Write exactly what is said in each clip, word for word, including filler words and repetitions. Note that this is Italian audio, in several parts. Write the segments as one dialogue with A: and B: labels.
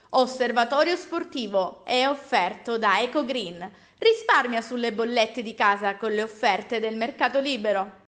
A: Osservatorio sportivo è offerto da Ecogreen. Risparmia sulle bollette di casa con le offerte del mercato libero.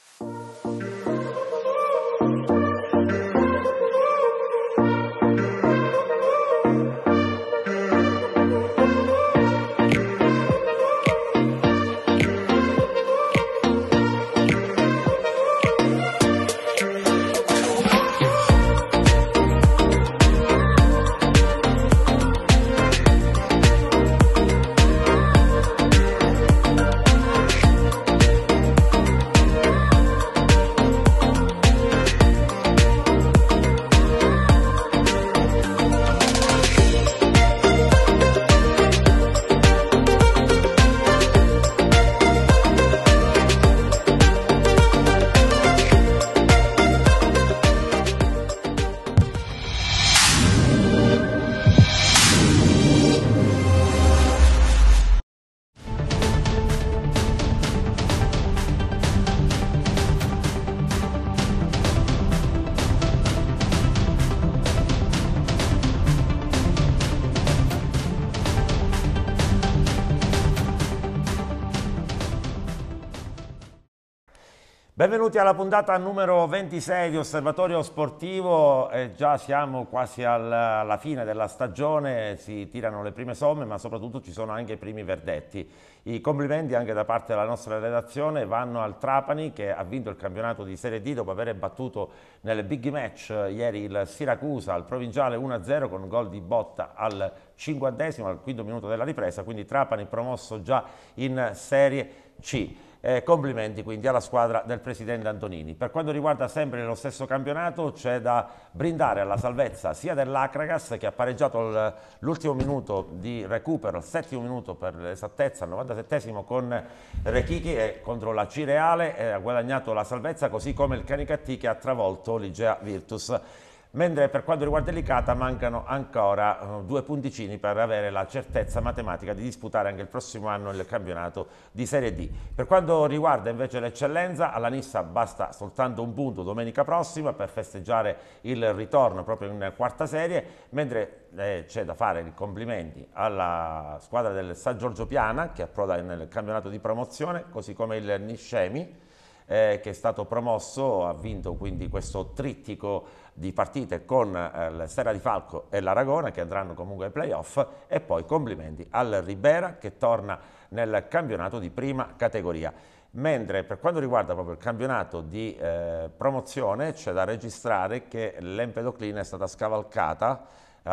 B: Benvenuti alla puntata numero ventisei di Osservatorio Sportivo. Eh, già siamo quasi al, alla fine della stagione, si tirano le prime somme, ma soprattutto ci sono anche i primi verdetti. I complimenti anche da parte della nostra redazione vanno al Trapani, che ha vinto il campionato di Serie D dopo aver battuto nel big match ieri il Siracusa al provinciale uno a zero con gol di Botta al cinquantesimo, al quinto minuto della ripresa, quindi Trapani promosso già in Serie C. Eh, complimenti quindi alla squadra del presidente Antonini. Per quanto riguarda sempre lo stesso campionato, c'è da brindare alla salvezza sia dell'Acragas, che ha pareggiato l'ultimo minuto di recupero, il settimo minuto per l'esattezza, al novantasettesimo con Rechichi, e contro la Cireale eh, ha guadagnato la salvezza, così come il Canicattì che ha travolto l'Igea Virtus. Mentre per quanto riguarda l'Icata mancano ancora uh, due punticini per avere la certezza matematica di disputare anche il prossimo anno il campionato di Serie D. Per quanto riguarda invece l'eccellenza, alla Nissa basta soltanto un punto domenica prossima per festeggiare il ritorno proprio in quarta serie, mentre eh, c'è da fare i complimenti alla squadra del San Giorgio Piana che approda nel campionato di promozione, così come il Niscemi eh, che è stato promosso, ha vinto quindi questo trittico di partite con eh, la Serra di Falco e l'Aragona, che andranno comunque ai playoff, e poi complimenti al Ribera che torna nel campionato di prima categoria. Mentre per quanto riguarda proprio il campionato di eh, promozione c'è da registrare che l'Empedoclina è stata scavalcata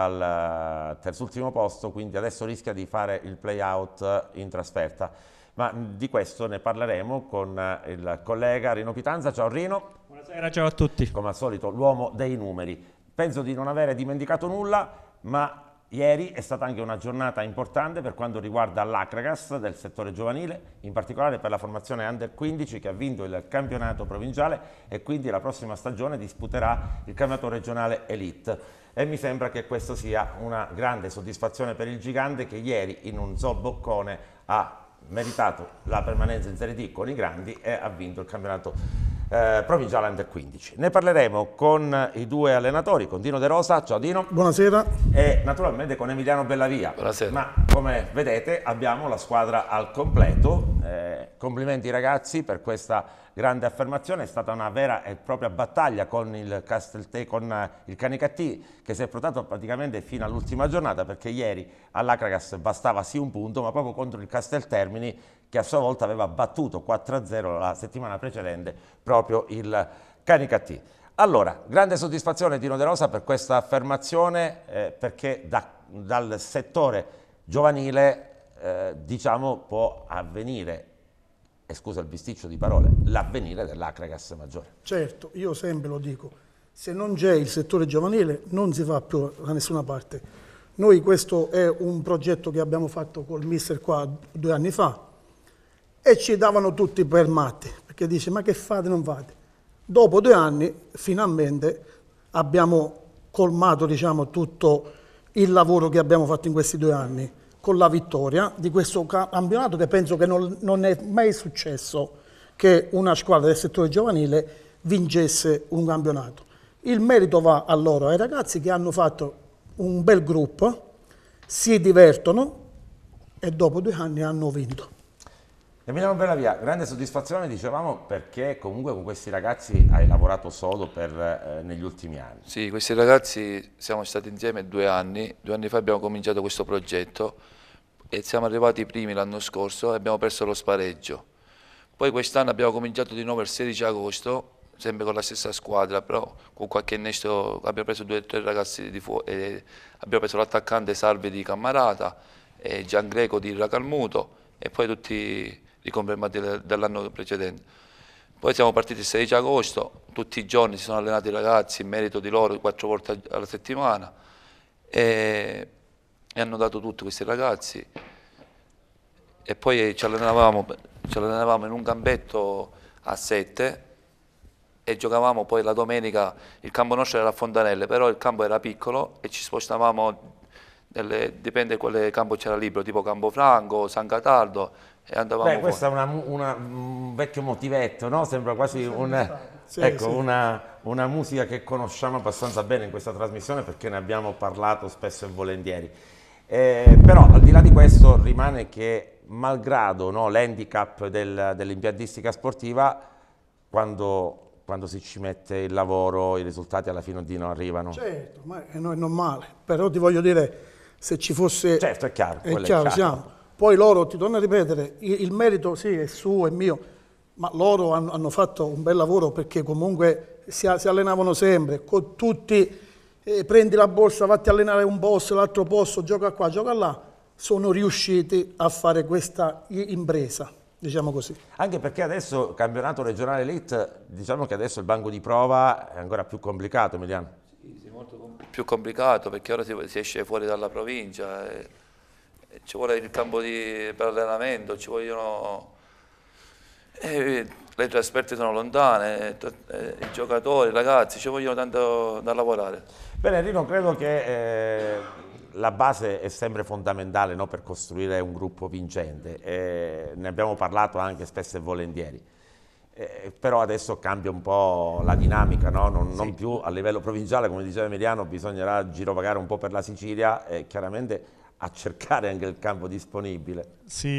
B: al terzultimo posto, quindi adesso rischia di fare il play-out in trasferta. Ma di questo ne parleremo con il collega Rino Pitanza. Ciao Rino.
C: Buonasera, ciao a tutti.
B: Come al solito l'uomo dei numeri. Penso di non avere dimenticato nulla, ma ieri è stata anche una giornata importante per quanto riguarda l'Acragas del settore giovanile, in particolare per la formazione under quindici che ha vinto il campionato provinciale e quindi la prossima stagione disputerà il campionato regionale Elite. E mi sembra che questo sia una grande soddisfazione per il gigante, che ieri in un Zoo Boccone ha meritato la permanenza in Serie D con i grandi e ha vinto il campionato eh, provinciale under quindici. Ne parleremo con i due allenatori, con Dino De Rosa. Ciao Dino.
D: Buonasera.
B: E naturalmente con Emiliano Bellavia.
E: Buonasera.
B: Ma come vedete abbiamo la squadra al completo. Eh, complimenti ragazzi per questa grande affermazione, è stata una vera e propria battaglia con il Castelte, con il Canicattì, che si è portato praticamente fino all'ultima giornata, perché ieri all'Acragas bastava sì un punto, ma proprio contro il Casteltermini, che a sua volta aveva battuto quattro a zero la settimana precedente proprio il Canicattì. Allora, grande soddisfazione Dino De Rosa per questa affermazione, eh, perché da, dal settore giovanile eh, diciamo può avvenire, e scusa il bisticcio di parole, l'avvenire dell'Acragas maggiore.
D: Certo, io sempre lo dico, se non c'è il settore giovanile non si va più da nessuna parte. Noi questo è un progetto che abbiamo fatto col mister qua due anni fa e ci davano tutti per matti, perché dice ma che fate, non fate. Dopo due anni finalmente abbiamo colmato, diciamo, tutto il lavoro che abbiamo fatto in questi due anni, con la vittoria di questo campionato, che penso che non, non è mai successo che una squadra del settore giovanile vincesse un campionato. Il merito va a loro, ai ragazzi che hanno fatto un bel gruppo, si divertono e dopo due anni hanno vinto.
B: Emiliano Bellavia, grande soddisfazione, dicevamo, perché comunque con questi ragazzi hai lavorato sodo per, eh, negli ultimi anni.
C: Sì, questi ragazzi siamo stati insieme due anni, due anni fa abbiamo cominciato questo progetto e siamo arrivati i primi l'anno scorso e abbiamo perso lo spareggio. Poi quest'anno abbiamo cominciato di nuovo il sedici agosto, sempre con la stessa squadra, però con qualche innesto abbiamo preso due o tre ragazzi di fuori, e abbiamo preso l'attaccante Salvi di Cammarata, e Gian Greco di Racalmuto e poi tutti riconfermati dell'anno precedente. Poi siamo partiti il sedici agosto, tutti i giorni si sono allenati i ragazzi, in merito di loro, quattro volte alla settimana, e, e hanno dato tutto questi ragazzi. E poi ci allenavamo, ci allenavamo in un campetto a sette e giocavamo poi la domenica. Il campo nostro era a Fontanelle, però il campo era piccolo e ci spostavamo, nelle, dipende quale campo c'era libero, tipo Campofranco, San Cataldo, e andavamo.
B: Beh, questo è una, una, un vecchio motivetto, no? Sembra quasi un,
D: sì,
B: ecco,
D: sì.
B: Una, una musica che conosciamo abbastanza bene in questa trasmissione perché ne abbiamo parlato spesso e volentieri. Eh, però al di là di questo rimane che malgrado, no, l'handicap del, dell'impiantistica sportiva, quando, quando si ci mette il lavoro i risultati alla fine non arrivano.
D: Certo, ma è normale, però ti voglio dire, se ci fosse...
B: Certo, è chiaro.
D: È
B: quello
D: chiaro,
B: è chiaro.
D: siamo. Poi loro, ti torno a ripetere, il, il merito sì è suo, è mio, ma loro hanno, hanno fatto un bel lavoro perché comunque si, si allenavano sempre, con tutti, eh, prendi la borsa, vatti a allenare un posto, l'altro posto, gioca qua, gioca là, sono riusciti a fare questa impresa, diciamo così.
B: Anche perché adesso il campionato regionale elite, diciamo che adesso il banco di prova è ancora più complicato, Emiliano.
C: Sì, sì, molto più complicato perché ora si, si esce fuori dalla provincia. E... ci vuole il campo di, per allenamento, ci vogliono, eh, le trasferte sono lontane, eh, i giocatori, i ragazzi, ci vogliono tanto da lavorare.
B: Bene, Rino, credo che eh, la base è sempre fondamentale, no, per costruire un gruppo vincente, eh, ne abbiamo parlato anche spesso e volentieri. Eh, però adesso cambia un po' la dinamica, no? non, sì. non più a livello provinciale, come diceva Emiliano, bisognerà girovagare un po' per la Sicilia e chiaramente a cercare anche il campo disponibile.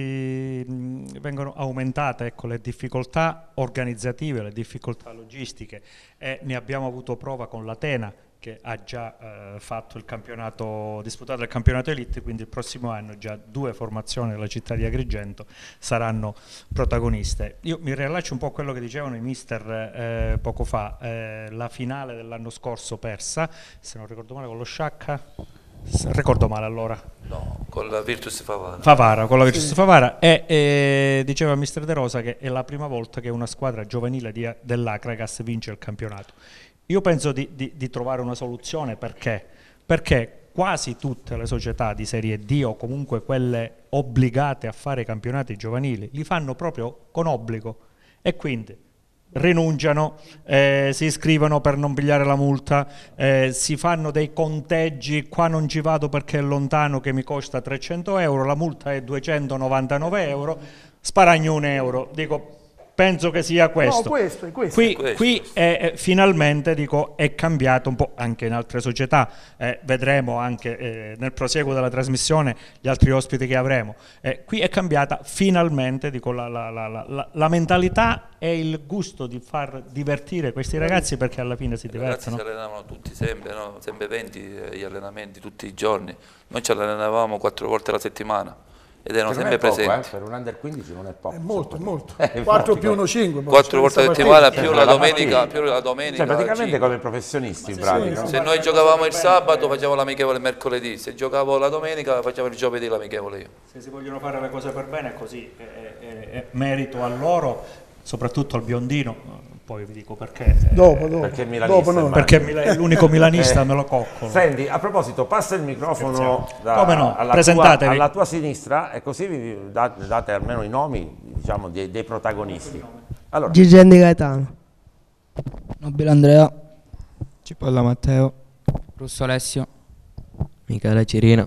E: Si mh, vengono aumentate, ecco, le difficoltà organizzative, le difficoltà logistiche, e ne abbiamo avuto prova con l'Atena, che ha già eh, fatto il campionato, disputato il campionato elite, quindi il prossimo anno già due formazioni della città di Agrigento saranno protagoniste. Io mi riallaccio un po' a quello che dicevano i mister eh, poco fa, eh, la finale dell'anno scorso persa, se non ricordo male con lo Sciacca, ricordo male allora?
C: No, con la Virtus Favara.
E: Favara, con la Virtus sì. Favara, e eh, diceva mister De Rosa che è la prima volta che una squadra giovanile dell'Acragas vince il campionato. Io penso di, di, di trovare una soluzione, perché? Perché quasi tutte le società di Serie D o comunque quelle obbligate a fare i campionati giovanili li fanno proprio con obbligo e quindi rinunciano, eh, si iscrivono per non pigliare la multa, eh, si fanno dei conteggi, qua non ci vado perché è lontano che mi costa trecento euro, la multa è duecentonovantanove euro, sparagno un euro, dico... Penso che sia questo.
D: No, questo, è questo.
E: Qui,
C: questo.
E: qui è, è, finalmente dico, è cambiato un po' anche in altre società, eh, vedremo anche eh, nel prosieguo della trasmissione gli altri ospiti che avremo. Eh, qui è cambiata finalmente dico, la, la, la, la, la mentalità e il gusto di far divertire questi ragazzi, perché alla fine si divertono.
C: I ragazzi si allenavano tutti sempre, no? Sempre venti gli allenamenti tutti i giorni. Noi ci allenavamo quattro volte alla settimana. Ed erano sempre
B: poco,
C: presenti.
B: Eh? Per un under quindici non è poco.
D: È molto, molto.
B: Eh,
D: quattro più uno cinque.
C: quattro volte a settimana più la domenica. Più la domenica
B: cioè praticamente come professionisti in
C: sì,
B: pratica.
C: Sì, se noi giocavamo il sabato facciamo l'amichevole il mercoledì, se giocavo la domenica facevo il giovedì l'amichevole io.
E: Se si vogliono fare le cose per bene è così, è, è, è merito a loro, soprattutto al biondino. Poi vi dico perché.
D: Dopo, dopo.
B: Perché, milanista,
D: dopo no.
E: Perché è l'unico milanista, eh, me lo coccolo.
B: Senti, a proposito, passa il microfono da,
E: Come no?
B: alla, tua, alla tua sinistra e così vi date, date almeno i nomi, diciamo, dei, dei protagonisti. Allora.
F: Gigendi Gaetano.
G: Nobile Andrea.
F: Cipolla Matteo.
G: Russo Alessio.
F: Michele Cirino.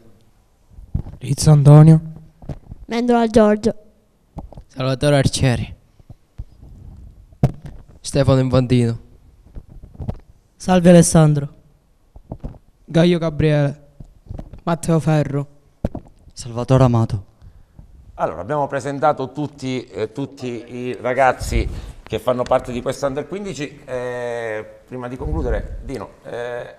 G: Rizzo Antonio.
H: Mendola Giorgio.
F: Salvatore Arcieri. Stefano Infantino.
G: Salve Alessandro.
F: Gaio Gabriele.
G: Matteo Ferro.
I: Salvatore Amato.
B: Allora, abbiamo presentato tutti, eh, tutti i ragazzi che fanno parte di questo Under quindici. Eh, prima di concludere, Dino, eh,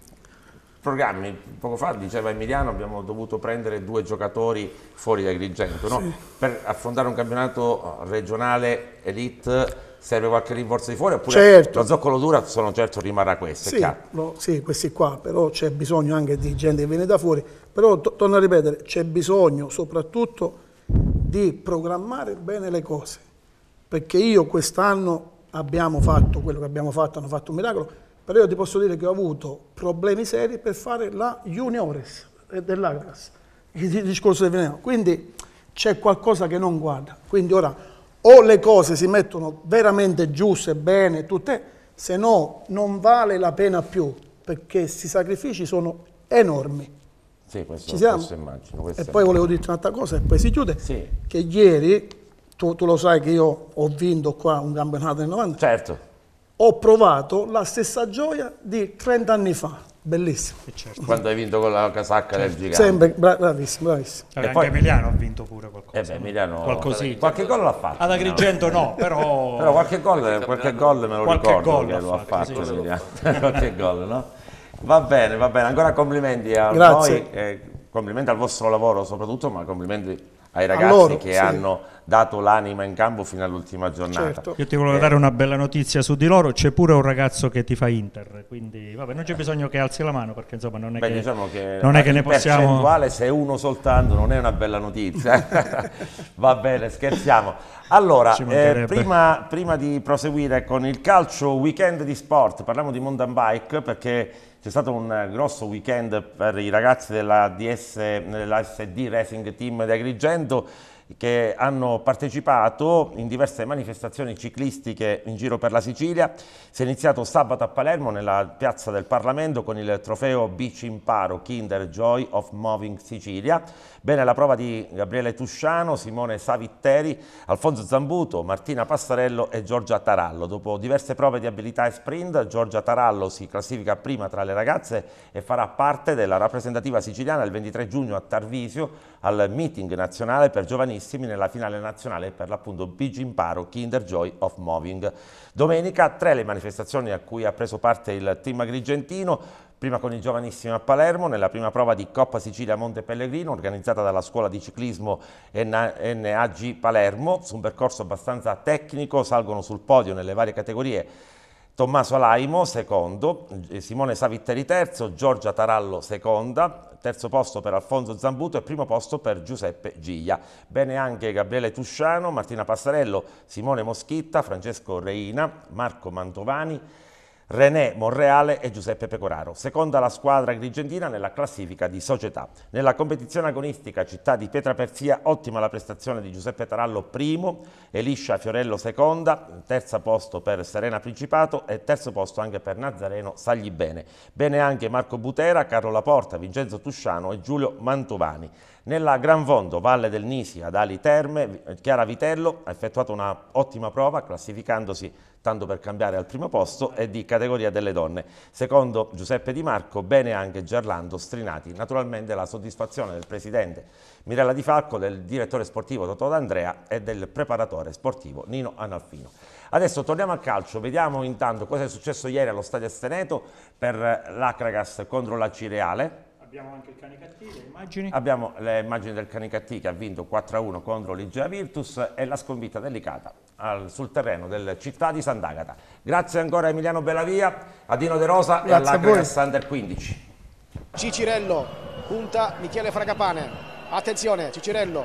B: programmi, poco fa diceva Emiliano, abbiamo dovuto prendere due giocatori fuori da Agrigento, no? Sì. Per affrontare un campionato regionale elite serve qualche rinforzo di fuori, oppure certo. Lo zoccolo duro sono certo rimarrà questo,
D: sì,
B: è chiaro?
D: No, sì, questi qua, però c'è bisogno anche di gente che viene da fuori, però to torno a ripetere, c'è bisogno soprattutto di programmare bene le cose, perché io quest'anno abbiamo fatto quello che abbiamo fatto, hanno fatto un miracolo, però io ti posso dire che ho avuto problemi seri per fare la juniores dell'Agragas, il discorso del veneno, quindi c'è qualcosa che non guarda, quindi ora o le cose si mettono veramente giuste, bene, tutte, se no non vale la pena più, perché questi sacrifici sono enormi.
B: Sì, questo,
D: Ci siamo?
B: questo immagino. Questo
D: e poi volevo dirti un'altra cosa e poi si chiude,
B: sì. Che
D: ieri, tu, tu lo sai che io ho vinto qua un campionato nel novanta,
B: certo.
D: Ho provato la stessa gioia di trenta anni fa. Bellissimo.
B: Certo. Quando hai vinto con la casacca certo. del gigante.
D: Sempre, bra bravissimo, bravissimo.
E: E, e poi Emiliano ha vinto pure qualcosa.
B: Eh beh, Emiliano,
E: qualcosì.
B: Qualche gol l'ha fatto.
E: Ad Agrigento no, però...
B: però qualche gol, qualche gol me lo
E: qualche
B: ricordo
E: gol
B: che lo ha fatto,
E: fatto
B: Emiliano. qualche gol, no? Va bene, va bene. Ancora complimenti a
D: Grazie.
B: noi, eh, complimenti al vostro lavoro soprattutto, ma complimenti ai ragazzi
D: loro,
B: che
D: sì.
B: hanno dato l'anima in campo fino all'ultima giornata.
D: Certo.
E: Io ti volevo eh. dare una bella notizia su di loro, c'è pure un ragazzo che ti fa Inter, quindi vabbè, non c'è bisogno che alzi la mano perché insomma non è
B: Beh,
E: che,
B: diciamo che,
E: non è che ne possiamo...
B: percentuale se uno soltanto non è una bella notizia. Va bene, scherziamo. Allora, eh, prima, prima di proseguire con il calcio weekend di sport, parliamo di mountain bike perché c'è stato un grosso weekend per i ragazzi della D S, della S D Racing Team di Agrigento che hanno partecipato in diverse manifestazioni ciclistiche in giro per la Sicilia. Si è iniziato sabato a Palermo nella piazza del Parlamento con il trofeo Bici Imparo Kinder Joy of Moving Sicilia. Bene la prova di Gabriele Tusciano, Simone Savitteri, Alfonso Zambuto, Martina Passarello e Giorgia Tarallo. Dopo diverse prove di abilità e sprint, Giorgia Tarallo si classifica prima tra le ragazze e farà parte della rappresentativa siciliana il ventitré giugno a Tarvisio al meeting nazionale per giovanissimi nella finale nazionale per l'appunto Bici Imparo Kinder Joy of Moving. Domenica tre le manifestazioni a cui ha preso parte il team agrigentino. Prima con i giovanissimi a Palermo, nella prima prova di Coppa Sicilia Monte Pellegrino, organizzata dalla scuola di ciclismo N A G Palermo, su un percorso abbastanza tecnico, salgono sul podio nelle varie categorie Tommaso Alaimo, secondo, Simone Savitteri terzo, Giorgia Tarallo seconda, terzo posto per Alfonso Zambuto e primo posto per Giuseppe Giglia. Bene anche Gabriele Tusciano, Martina Passarello, Simone Moschitta, Francesco Reina, Marco Mantovani, René Monreale e Giuseppe Pecoraro. Seconda la squadra agrigentina nella classifica di società. Nella competizione agonistica città di Pietraperzia, ottima la prestazione di Giuseppe Tarallo primo, Eliscia Fiorello seconda, terzo posto per Serena Principato e terzo posto anche per Nazareno Saglibene. Bene anche Marco Butera, Carlo Laporta, Vincenzo Tusciano e Giulio Mantovani. Nella Gran Fondo, Valle del Nisi, ad Ali Terme, Chiara Vitello ha effettuato una ottima prova classificandosi tanto per cambiare al primo posto e di categoria delle donne. Secondo Giuseppe Di Marco, bene anche Gerlando Strinati. Naturalmente la soddisfazione del presidente Mirella Di Falco, del direttore sportivo Totò D'Andrea e del preparatore sportivo Nino Analfino. Adesso torniamo al calcio, vediamo intanto cosa è successo ieri allo Stadio Esteneto per l'Acragas contro la Cireale.
E: Abbiamo anche il Canicattì, le immagini.
B: Abbiamo le immagini del Canicattì che ha vinto quattro a uno contro l'Igea Virtus e la sconfitta delicata al, sul terreno del Città di Sant'Agata. Grazie ancora a Emiliano Bellavia, a Dino De Rosa Grazie e all'Acragas Under quindici.
J: Cicirello, punta Michele Fragapane. Attenzione, Cicirello.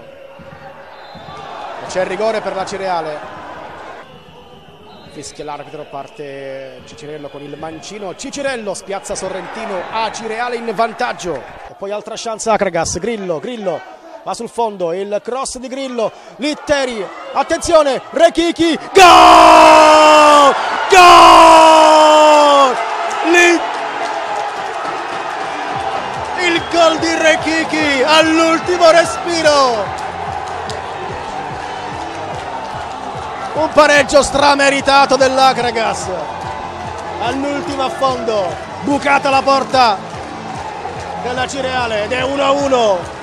J: C'è il rigore per la Cireale. Fischia l'arbitro, parte Cicirello con il mancino. Cicirello spiazza Sorrentino, a Cireale in vantaggio. E poi altra chance Acragas, Grillo, Grillo va sul fondo, il cross di Grillo, Litteri, attenzione, Rechichi, gol! Gol! Li... Il gol di Rechichi all'ultimo respiro. Un pareggio strameritato dell'Acragas all'ultimo affondo, bucata la porta della Cireale ed è uno a uno.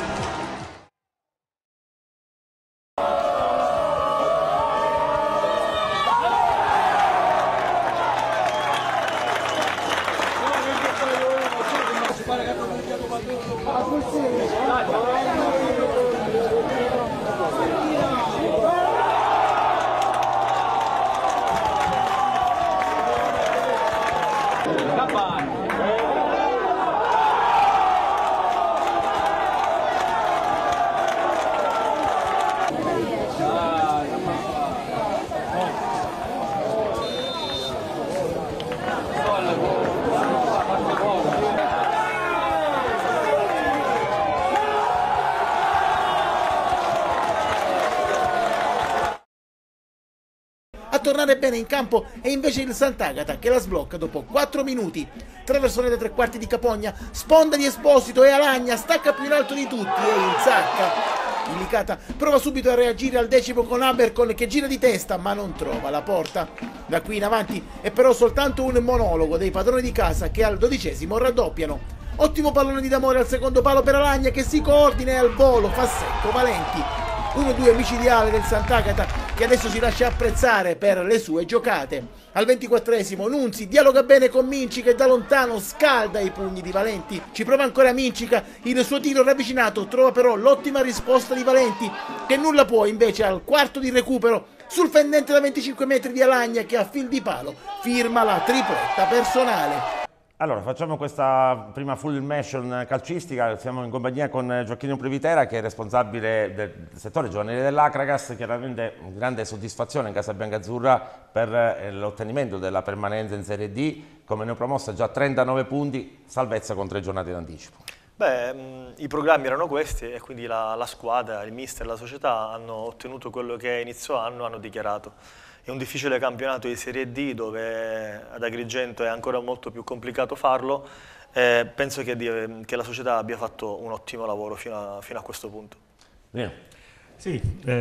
K: A tornare bene in campo è invece il Sant'Agata che la sblocca dopo quattro minuti. Traversone da tre quarti di Capogna, sponda di Esposito e Alagna, stacca più in alto di tutti e insacca. Il Licata prova subito a reagire al decimo con Abercon che gira di testa ma non trova la porta. Da qui in avanti è però soltanto un monologo dei padroni di casa che al dodicesimo raddoppiano. Ottimo pallone di D'Amore al secondo palo per Alagna che si coordina e al volo fa secco Valenti. uno due micidiale del Sant'Agata che adesso si lascia apprezzare per le sue giocate. Al ventiquattresimo Nunzi dialoga bene con Minci che da lontano scalda i pugni di Valenti. Ci prova ancora Mincica, il suo tiro ravvicinato trova però l'ottima risposta di Valenti che nulla può invece al quarto di recupero sul fendente da venticinque metri di Alagna che a fil di palo firma la tripletta personale.
B: Allora, facciamo questa prima full immersion calcistica, siamo in compagnia con Gioacchino Previtera che è responsabile del settore giovanile dell'Acragas, chiaramente grande soddisfazione in Casa Biancazzurra per l'ottenimento della permanenza in Serie D, come neopromossa già trentanove punti, salvezza con tre giornate d'anticipo.
L: Beh, mh, i programmi erano questi e quindi la, la squadra, il mister, la società hanno ottenuto quello che a inizio anno hanno dichiarato. È un difficile campionato di Serie D dove ad Agrigento è ancora molto più complicato farlo. Eh, penso che, di, che la società abbia fatto un ottimo lavoro fino a, fino a questo punto.
B: Bene.
E: Sì,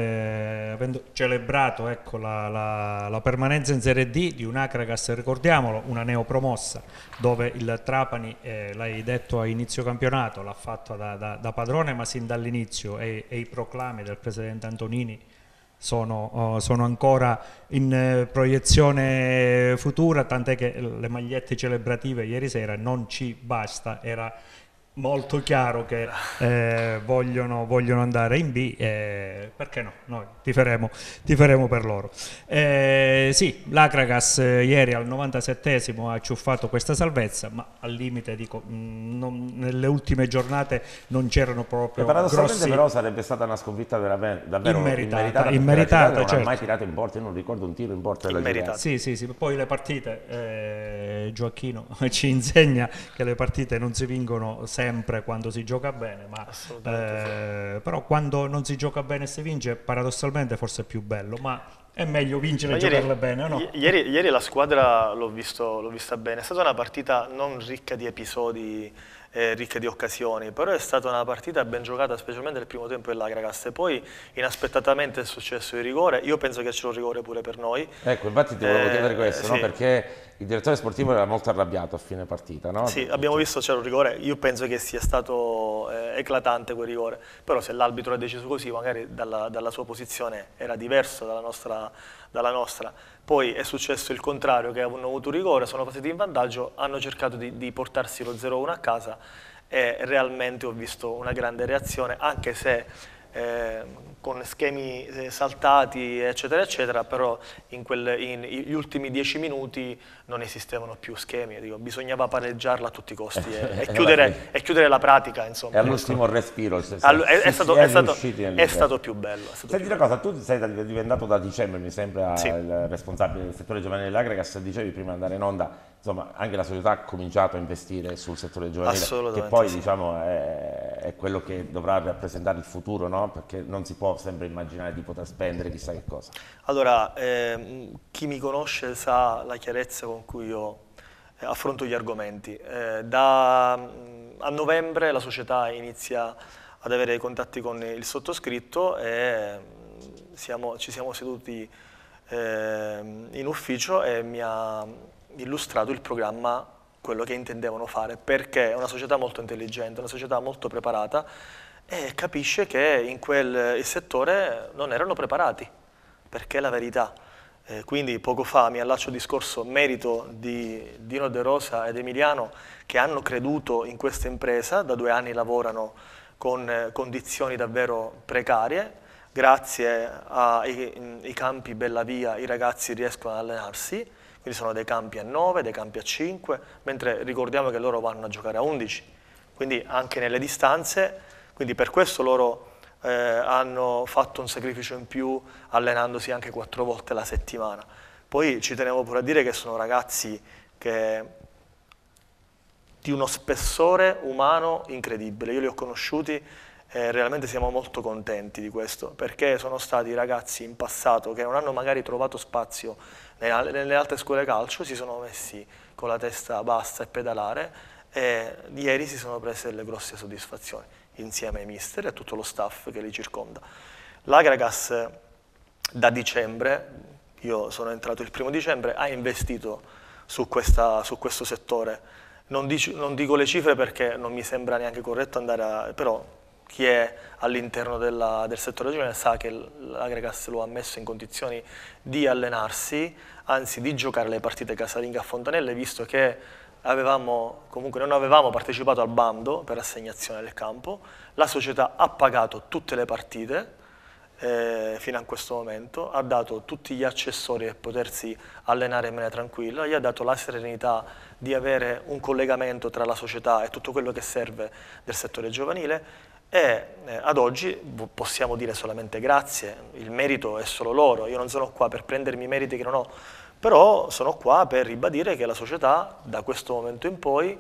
E: eh, avendo celebrato ecco, la, la, la permanenza in Serie D di un Acragas, ricordiamolo, una neopromossa, dove il Trapani, eh, l'hai detto a inizio campionato, l'ha fatto da, da, da padrone ma sin dall'inizio e, e i proclami del presidente Antonini Sono, oh, sono ancora in eh, proiezione futura, tant'è che le magliette celebrative ieri sera non ci basta, era molto chiaro che eh, vogliono, vogliono andare in B, eh, perché no? Noi tiferemo, tiferemo per loro. Eh, sì, l'Acragas eh, ieri al novantasettesimo ha acciuffato questa salvezza, ma al limite dico, mh, non, nelle ultime giornate non c'erano proprio
B: paradossalmente
E: grossi...
B: però sarebbe stata una sconfitta davvero, davvero
E: immeritata,
B: immeritata,
E: immeritata
B: non
E: certo.
B: ha mai tirato in porta, io non ricordo un tiro in porta della Girelli.
E: Sì, sì, sì, poi le partite, eh, Gioacchino ci insegna che le partite non si vincono sempre quando si gioca bene, ma eh, sì. Però quando non si gioca bene e si vince paradossalmente forse è più bello, ma è meglio vincere e giocarle bene o no?
L: Ieri, ieri la squadra l'ho vista bene, è stata una partita non ricca di episodi, eh, ricca di occasioni, però è stata una partita ben giocata, specialmente nel primo tempo dell'Acragas. E poi inaspettatamente è successo il rigore, io penso che c'è un rigore pure per noi.
B: Ecco, infatti ti volevo eh, chiedere questo,
L: sì.
B: no? Perché il direttore sportivo era molto arrabbiato a fine partita, no?
L: Sì, abbiamo visto c'era un rigore, io penso che sia stato eh, eclatante quel rigore, però se l'arbitro ha deciso così magari dalla, dalla sua posizione era diverso dalla nostra, dalla nostra. Poi è successo il contrario, che hanno avuto un rigore, sono passati in vantaggio, hanno cercato di, di portarsi lo zero a uno a casa e realmente ho visto una grande reazione, anche se eh, con schemi eh, saltati eccetera eccetera, però in, quel, in gli ultimi dieci minuti non esistevano più schemi, dico, bisognava pareggiarla a tutti i costi e, e, chiudere, e chiudere la pratica, insomma.
B: E all'ultimo respiro se, se,
L: All, è, è, stato,
B: è,
L: è, stato, è stato più bello. È stato
B: Senti
L: più
B: una
L: bello.
B: cosa, tu sei diventato da dicembre, mi sembra,
L: sì.
B: il responsabile del settore giovanile dell'Acragas, dicevi prima di andare in onda, insomma, anche la società ha cominciato a investire sul settore giovanile, che poi sì. diciamo, è, è quello che dovrà rappresentare il futuro, no? Perché non si può sempre immaginare di poter spendere chissà che cosa.
L: Allora, eh, chi mi conosce sa la chiarezza con cui io eh, affronto gli argomenti. Eh, da, a novembre la società inizia ad avere contatti con il sottoscritto e siamo, ci siamo seduti eh, in ufficio e mi ha illustrato il programma quello che intendevano fare, perché è una società molto intelligente, una società molto preparata e capisce che in quel settore non erano preparati, perché è la verità. Eh, quindi poco fa mi allaccio al discorso merito di Dino De Rosa ed Emiliano, che hanno creduto in questa impresa, da due anni lavorano con eh, condizioni davvero precarie. Grazie ai, ai campi Bellavia i ragazzi riescono ad allenarsi, quindi sono dei campi a nove, dei campi a cinque, mentre ricordiamo che loro vanno a giocare a undici, quindi anche nelle distanze, quindi per questo loro eh, hanno fatto un sacrificio in più allenandosi anche quattro volte alla settimana. Poi ci tenevo pure a dire che sono ragazzi che, di uno spessore umano incredibile, io li ho conosciuti. Eh, realmente siamo molto contenti di questo, perché sono stati ragazzi in passato che non hanno magari trovato spazio nelle, nelle altre scuole calcio, si sono messi con la testa bassa e pedalare e ieri si sono prese delle grosse soddisfazioni insieme ai mister e a tutto lo staff che li circonda. L'Agragas da dicembre, io sono entrato il primo dicembre, ha investito su, questa, su questo settore. Non, dic, non dico le cifre perché non mi sembra neanche corretto andare a... però chi è all'interno del settore giovanile sa che l'Agragas lo ha messo in condizioni di allenarsi, anzi di giocare le partite casalinghe a Fontanelle, visto che avevamo, comunque non avevamo partecipato al bando per assegnazione del campo. La società ha pagato tutte le partite eh, fino a questo momento, ha dato tutti gli accessori per potersi allenare in maniera tranquilla, gli ha dato la serenità di avere un collegamento tra la società e tutto quello che serve del settore giovanile. E eh, ad oggi possiamo dire solamente grazie, il merito è solo loro, io non sono qua per prendermi i meriti che non ho, però sono qua per ribadire che la società da questo momento in poi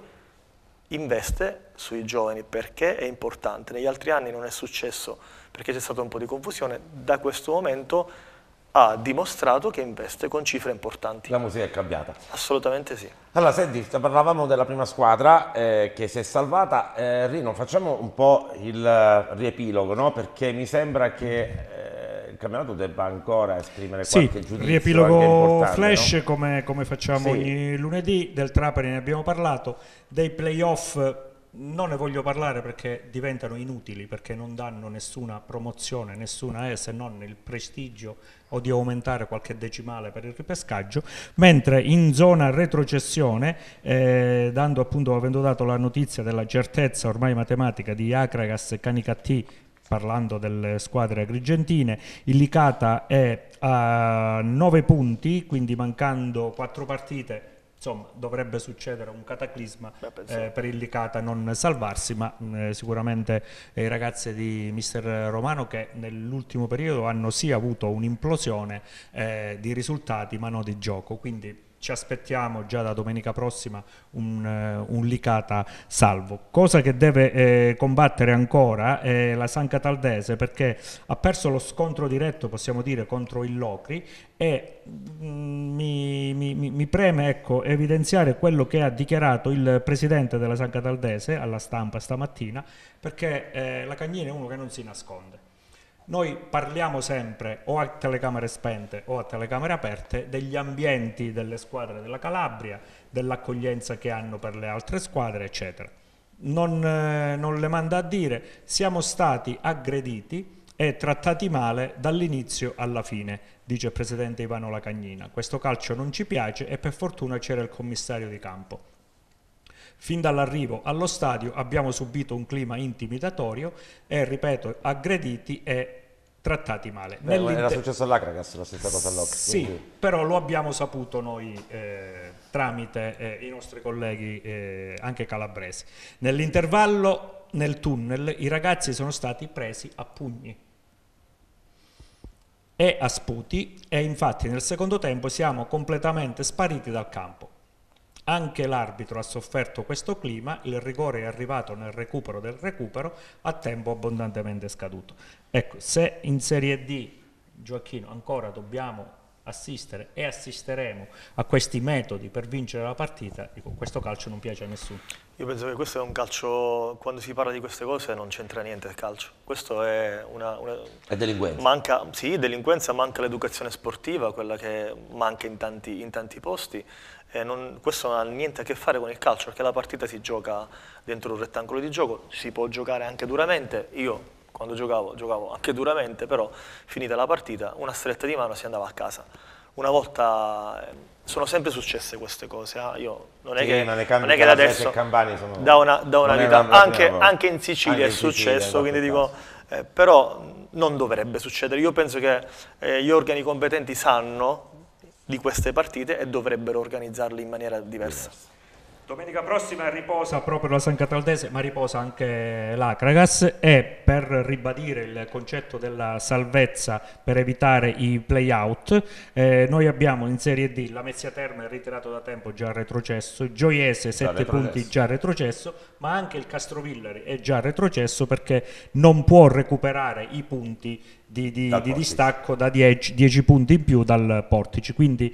L: investe sui giovani perché è importante. Negli altri anni non è successo perché c'è stata un po' di confusione, da questo momento ha dimostrato che investe con cifre importanti.
B: La musica è cambiata.
L: Assolutamente sì.
B: Allora, senti, parlavamo della prima squadra eh, che si è salvata. Eh, Rino, facciamo un po' il riepilogo, no? Perché mi sembra che eh, il campionato debba ancora esprimere
E: sì,
B: qualche giudizio.
E: Riepilogo flash, no? come, come facciamo
B: sì.
E: ogni lunedì. Del Trapani ne abbiamo parlato, dei playoff non ne voglio parlare perché diventano inutili, perché non danno nessuna promozione, nessuna, eh, se non il prestigio o di aumentare qualche decimale per il ripescaggio, mentre in zona retrocessione, eh, dando appunto, avendo dato la notizia della certezza ormai matematica di Akragas e Canicattì, parlando delle squadre agrigentine, il Licata è a nove punti, quindi mancando quattro partite. Insomma, dovrebbe succedere un cataclisma eh, per il Licata non salvarsi, ma eh, sicuramente eh, i ragazzi di mister Romano, che nell'ultimo periodo hanno sì avuto un'implosione eh, di risultati ma non di gioco, quindi ci aspettiamo già da domenica prossima un, uh, un Licata salvo, cosa che deve eh, combattere ancora è la San Cataldese, perché ha perso lo scontro diretto, possiamo dire, contro il Locri e mm, mi, mi, mi preme ecco, evidenziare quello che ha dichiarato il presidente della San Cataldese alla stampa stamattina, perché eh, la Cagnina è uno che non si nasconde. Noi parliamo sempre o a telecamere spente o a telecamere aperte degli ambienti delle squadre della Calabria, dell'accoglienza che hanno per le altre squadre, eccetera. Non, eh, non le manda a dire, siamo stati aggrediti e trattati male dall'inizio alla fine, dice il presidente Ivano Lacagnina. Questo calcio non ci piace e per fortuna c'era il commissario di campo. Fin dall'arrivo allo stadio abbiamo subito un clima intimidatorio e, ripeto, aggrediti e trattati male.
B: Beh, era successo all'Akragas, la stessa cosa all'Ocri.
E: Sì,
B: quindi...
E: però lo abbiamo saputo noi eh, tramite eh, i nostri colleghi eh, anche calabresi. Nell'intervallo, nel tunnel, i ragazzi sono stati presi a pugni e a sputi e infatti nel secondo tempo siamo completamente spariti dal campo. Anche l'arbitro ha sofferto questo clima, il rigore è arrivato nel recupero del recupero a tempo abbondantemente scaduto. Ecco, se in Serie D, Gioacchino, ancora dobbiamo assistere e assisteremo a questi metodi per vincere la partita, dico, questo calcio non piace a nessuno.
L: Io penso che questo è un calcio, quando si parla di queste cose non c'entra niente il calcio, questo è una... una
B: è delinquenza.
L: Manca, sì, delinquenza, manca l'educazione sportiva, quella che manca in tanti, in tanti posti, e non, questo non ha niente a che fare con il calcio, perché la partita si gioca dentro un rettangolo di gioco, si può giocare anche duramente, io quando giocavo, giocavo anche duramente, però finita la partita, una stretta di mano si andava a casa. Una volta, eh, sono sempre successe queste cose, eh? Io non è
B: sì,
L: che,
B: non
L: non è che da adesso,
B: sono,
L: da una, da una vita, anche, anche in Sicilia
B: anche
L: è successo,
B: Sicilia,
L: quindi dico, eh, però non dovrebbe succedere. Io penso che eh, gli organi competenti sanno di queste partite e dovrebbero organizzarle in maniera diversa.
E: Domenica prossima riposa proprio la San Cataldese, ma riposa anche l'Acragas, e per ribadire il concetto della salvezza per evitare i play-out, eh, noi abbiamo in Serie D la Mezzia Terme ritirato da tempo, già retrocesso, Gioiese sette punti già retrocesso, ma anche il Castrovillari è già retrocesso perché non può recuperare i punti di, di, di distacco da dieci punti in più dal Portici, quindi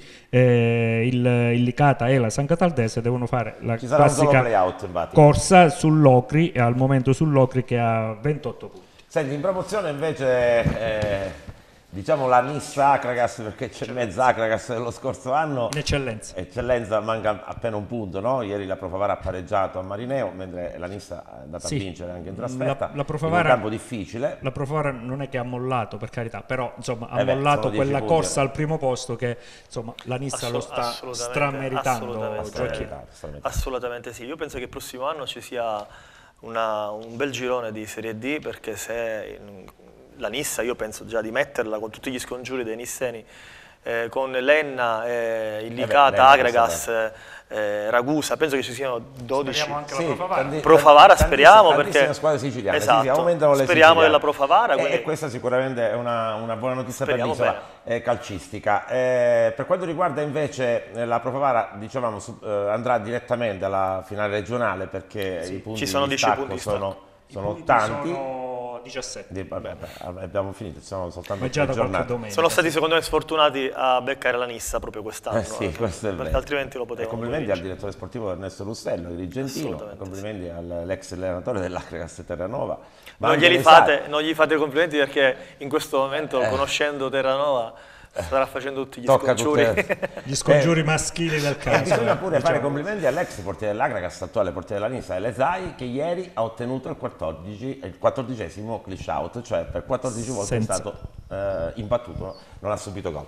E: eh, il, il Licata e la San Cataldese devono fare la
B: Ci sarà
E: classica
B: play-out,
E: corsa sull'Ocri, e al momento sull'Ocri che ha ventotto punti.
B: Senti, in promozione invece eh, diciamo la Nissa Acragas, perché c'è mezza Acragas dello scorso anno.
E: In eccellenza.
B: Eccellenza manca appena un punto, no? Ieri la Profavara ha pareggiato a Marineo, mentre la Nissa è andata
E: sì.
B: a vincere anche in trasferta.
E: La, la Profavara,
B: in un campo difficile.
E: La Profavara non è che ha mollato, per carità, però insomma ha
B: eh beh,
E: mollato quella
B: punti,
E: corsa
B: eh.
E: al primo posto che insomma la Nissa
L: Assolut-
E: lo sta
L: assolutamente,
E: strameritando.
L: assolutamente,
B: assolutamente.
L: assolutamente sì. Io penso che il prossimo anno ci sia una, un bel girone di Serie D, perché se la Nissa, io penso già di metterla con tutti gli scongiuri dei nisseni, eh, con Lenna, eh, il Licata, eh Acragas, eh, Ragusa, penso che ci siano dodici.
E: Speriamo anche
B: sì,
E: la Profavara.
L: Tanti, Profavara speriamo, perché
B: squadre siciliane,
L: esatto,
B: sì, sì, aumentano le
L: speriamo
B: siciliane.
L: della Profavara.
B: E,
L: quindi...
B: e questa sicuramente è una, una buona notizia
L: speriamo
B: per l'isola eh, calcistica. Eh, per quanto riguarda invece eh, la Profavara, dicevamo, su, eh, andrà direttamente alla finale regionale, perché
L: sì,
B: i punti
L: ci sono
B: di
L: dieci punti
B: sono, sono
E: punti
B: tanti.
E: Sono diciassette.
B: Di, vabbè, vabbè, abbiamo finito, sono soltanto
E: già
B: tre
E: da
B: giornate.
E: domenica,
L: sono stati
E: sì.
L: secondo me sfortunati a beccare la Nissa proprio quest'anno,
B: Eh sì, questo è
L: perché
B: vero.
L: altrimenti lo potevano.
B: E complimenti
L: vincere.
B: al direttore sportivo Ernesto Rustello, dirigentino, complimenti sì. all'ex allenatore dell'Acragas Terranova. Ma
L: non, glieli fate, non gli fate complimenti, perché in questo momento, eh. conoscendo Terranova, starà facendo tutti gli
B: Tocca
L: scongiuri.
B: Tutte...
E: gli scongiuri eh. maschili del calcio.
B: Bisogna pure
E: diciamo.
B: fare complimenti all'ex portiere dell'Acragas, attuale portiere della Nissa, Elesai, che ieri ha ottenuto il, il quattordicesimo clinch out, cioè per quattordici volte Senza. è stato eh, imbattuto, non ha subito gol.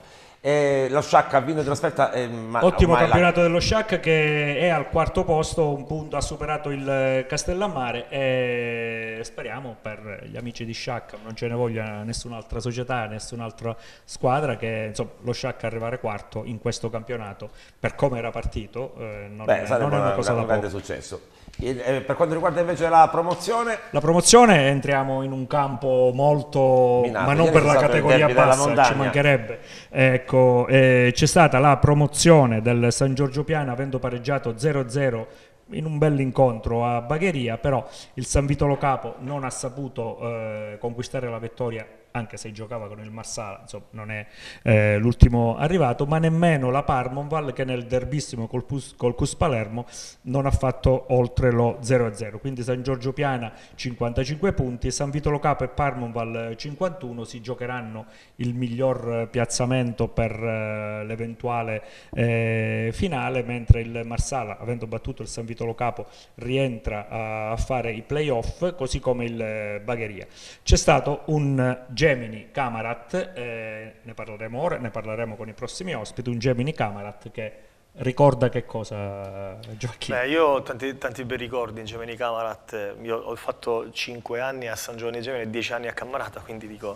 B: E lo Sciacca ha vinto in trasferta. Eh, ma
E: Ottimo campionato
B: la...
E: dello Sciacca, che è al quarto posto, un punto ha superato il Castellammare, e speriamo per gli amici di Sciacca non ce ne voglia nessun'altra società, nessun'altra squadra, che insomma, lo Sciacca arrivare quarto in questo campionato, per come era partito, eh, non,
B: Beh,
E: è, non è una cosa da
B: un grande
E: poco.
B: successo. E, per quanto riguarda invece la promozione,
E: la promozione entriamo in un campo molto Minato. ma non Ieri per la categoria bassa, ci mancherebbe. Ecco, eh, c'è stata la promozione del San Giorgio Piana, avendo pareggiato zero a zero in un bell'incontro a Bagheria, però il San Vitolo Capo non ha saputo eh, conquistare la vittoria, anche se giocava con il Marsala, insomma non è eh, l'ultimo arrivato, ma nemmeno la Parmonval, che nel derbissimo col, Pus, col Cus Palermo non ha fatto oltre lo zero a zero, quindi San Giorgio Piana cinquantacinque punti, San Vitolo Capo e Parmonval cinquantuno, si giocheranno il miglior piazzamento per eh, l'eventuale eh, finale, mentre il Marsala, avendo battuto il San Vitolo Capo, rientra a, a fare i play-off, così come il eh, Bagheria. C'è stato un Gemini Camarat, eh, ne parleremo ora, ne parleremo con i prossimi ospiti, un Gemini Camarat che ricorda che cosa, Gioacchino?
L: Beh, io ho tanti, tanti bei ricordi in Gemini Camarat, io ho fatto cinque anni a San Giovanni Gemini e dieci anni a Camarata, quindi dico,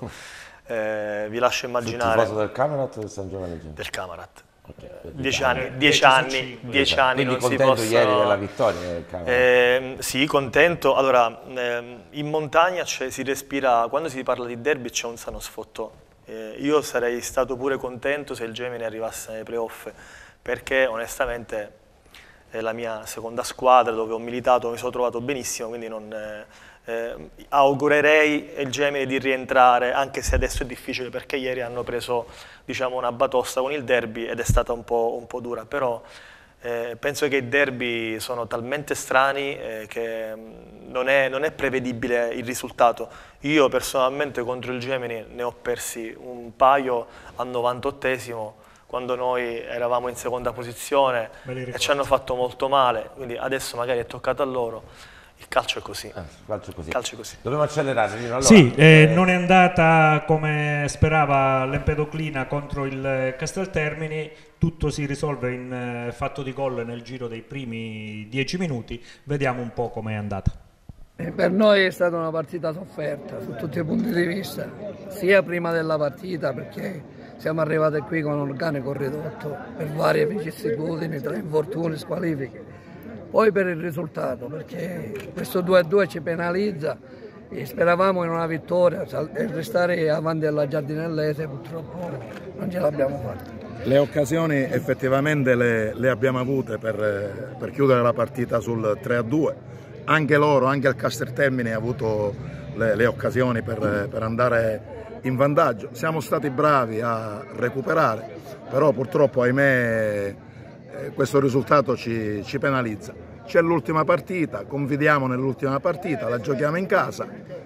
L: eh, vi lascio immaginare...
B: Tifoso del Camarat o del San Giovanni Gemini?
L: Del Camarat.
B: Okay,
L: dieci anni, dieci anni, dieci anni
B: quindi
L: non
B: contento
L: si possono...
B: ieri della vittoria?
L: Eh, sì, contento. Allora, ehm, in montagna si respira, quando si parla di derby c'è un sano sfotto. Eh, io sarei stato pure contento se il Gemini arrivasse nei playoff, perché onestamente è la mia seconda squadra dove ho militato, mi sono trovato benissimo, quindi non, eh, eh, augurerei il Gemini di rientrare, anche se adesso è difficile perché ieri hanno preso, diciamo, una batosta con il derby ed è stata un po', un po' dura, però eh, penso che i derby sono talmente strani eh, che non è, non è prevedibile il risultato. Io personalmente contro il Gemini ne ho persi un paio al novantottesimo, quando noi eravamo in seconda posizione e ci hanno fatto molto male, quindi adesso magari è toccato a loro. Il calcio è così.
B: Ah, il calcio è così.
L: Il calcio è così.
B: Dobbiamo accelerare. Allora,
E: sì, eh,
B: eh,
E: non è andata come sperava l'Empedoclina contro il Casteltermini, tutto si risolve in eh, fatto di gol nel giro dei primi dieci minuti, vediamo un po' com'è andata.
M: Eh, per noi è stata una partita sofferta su tutti i punti di vista, sia prima della partita perché siamo arrivati qui con un organico ridotto per varie vicissitudini, tra infortuni e squalifiche. Poi per il risultato, perché questo due a due ci penalizza e speravamo in una vittoria e restare avanti alla Giardinellese purtroppo non ce l'abbiamo fatta.
N: Le occasioni effettivamente le, le abbiamo avute per, per chiudere la partita sul tre a due, anche loro, anche il Casteltermini ha avuto le, le occasioni per, per andare in vantaggio. Siamo stati bravi a recuperare, però purtroppo ahimè questo risultato ci, ci penalizza. C'è l'ultima partita, confidiamo nell'ultima partita, la giochiamo in casa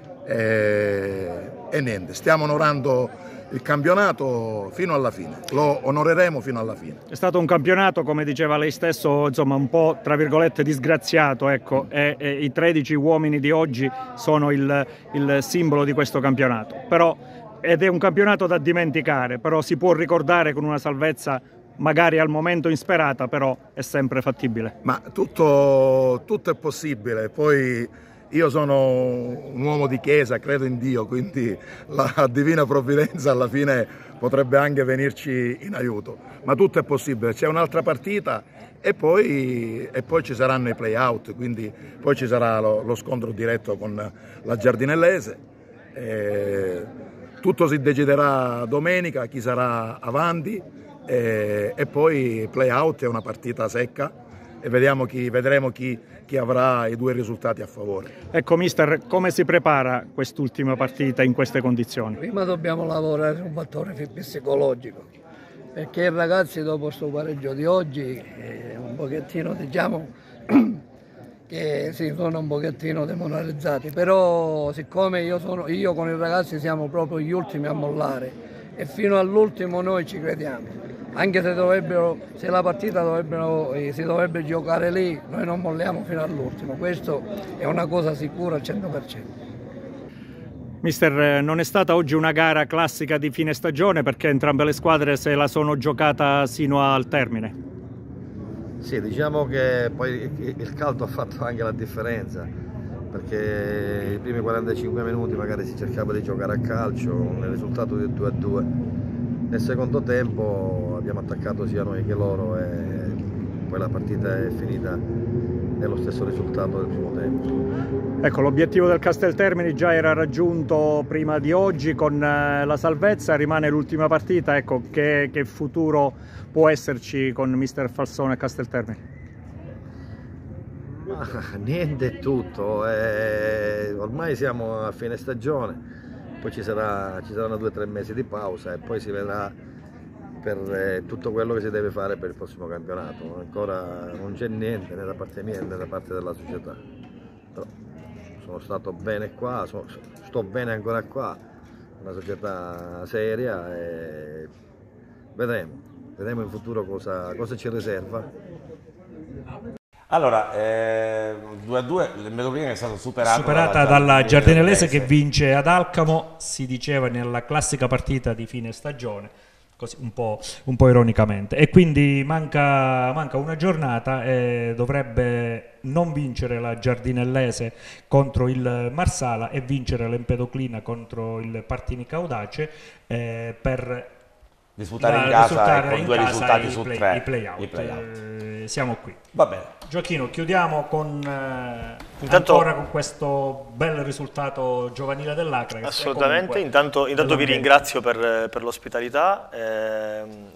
N: e, e niente, stiamo onorando il campionato fino alla fine, lo onoreremo fino alla fine.
O: È stato un campionato, come diceva lei stesso, insomma un po' tra virgolette disgraziato, ecco, e, e i tredici uomini di oggi sono il, il simbolo di questo campionato, però, ed è un campionato da dimenticare, però si può ricordare con una salvezza magari al momento insperata, però è sempre fattibile.
N: Ma tutto, tutto è possibile, poi io sono un uomo di chiesa, credo in Dio, quindi la divina provvidenza alla fine potrebbe anche venirci in aiuto, ma tutto è possibile, c'è un'altra partita e poi, e poi ci saranno i play-out, quindi poi ci sarà lo, lo scontro diretto con la Giardinellese, e tutto si deciderà domenica, chi sarà avanti. E, e poi play out è una partita secca e vediamo chi, vedremo chi, chi avrà i due risultati a favore.
O: Ecco mister, come si prepara quest'ultima partita in queste condizioni?
M: Prima dobbiamo lavorare su un fattore psicologico, perché i ragazzi dopo questo pareggio di oggi eh, un pochettino diciamo che si sono un pochettino demoralizzati, però siccome io, sono, io con i ragazzi siamo proprio gli ultimi a mollare e fino all'ultimo noi ci crediamo. Anche se, dovrebbero, se la partita dovrebbero, eh, si dovrebbe giocare lì, noi non molliamo fino all'ultimo, questo è una cosa sicura al cento per cento.
O: Mister, non è stata oggi una gara classica di fine stagione perché entrambe le squadre se la sono giocata sino al termine?
P: Sì, diciamo che poi il caldo ha fatto anche la differenza, perché i primi quarantacinque minuti magari si cercava di giocare a calcio, nel risultato di due a due. Nel secondo tempo abbiamo attaccato sia noi che loro e poi la partita è finita nello stesso risultato del primo tempo.
O: Ecco, l'obiettivo del Casteltermini già era raggiunto prima di oggi con la salvezza, rimane l'ultima partita, ecco, che, che futuro può esserci con mister Falsone e Casteltermini?
P: Ma niente è tutto, eh, ormai siamo a fine stagione. Poi ci, sarà, ci saranno due o tre mesi di pausa e poi si vedrà per eh, tutto quello che si deve fare per il prossimo campionato. Ancora non c'è niente né da parte mia né da parte della società. Però sono stato bene qua, so, sto bene ancora qua, una società seria e vedremo, vedremo in futuro cosa, cosa ci riserva.
B: Allora, eh, due a due, l'Empedoclina è stata superata,
E: superata dalla, dalla Giardinellese che vince ad Alcamo, si diceva nella classica partita di fine stagione, così un po', un po' ironicamente, e quindi manca, manca una giornata e dovrebbe non vincere la Giardinellese contro il Marsala e vincere l'Empedoclina contro il Partinico Audace eh, per
B: disputare in casa e con
E: in
B: due
E: casa
B: risultati
E: i
B: su
E: play,
B: tre
E: i play-out.
B: I play
E: eh, siamo qui.
B: Va bene.
E: Giochino, chiudiamo con eh,
L: intanto,
E: ancora con questo bel risultato giovanile dell'Acre.
L: Assolutamente, intanto, intanto vi ringrazio per, per l'ospitalità, eh, è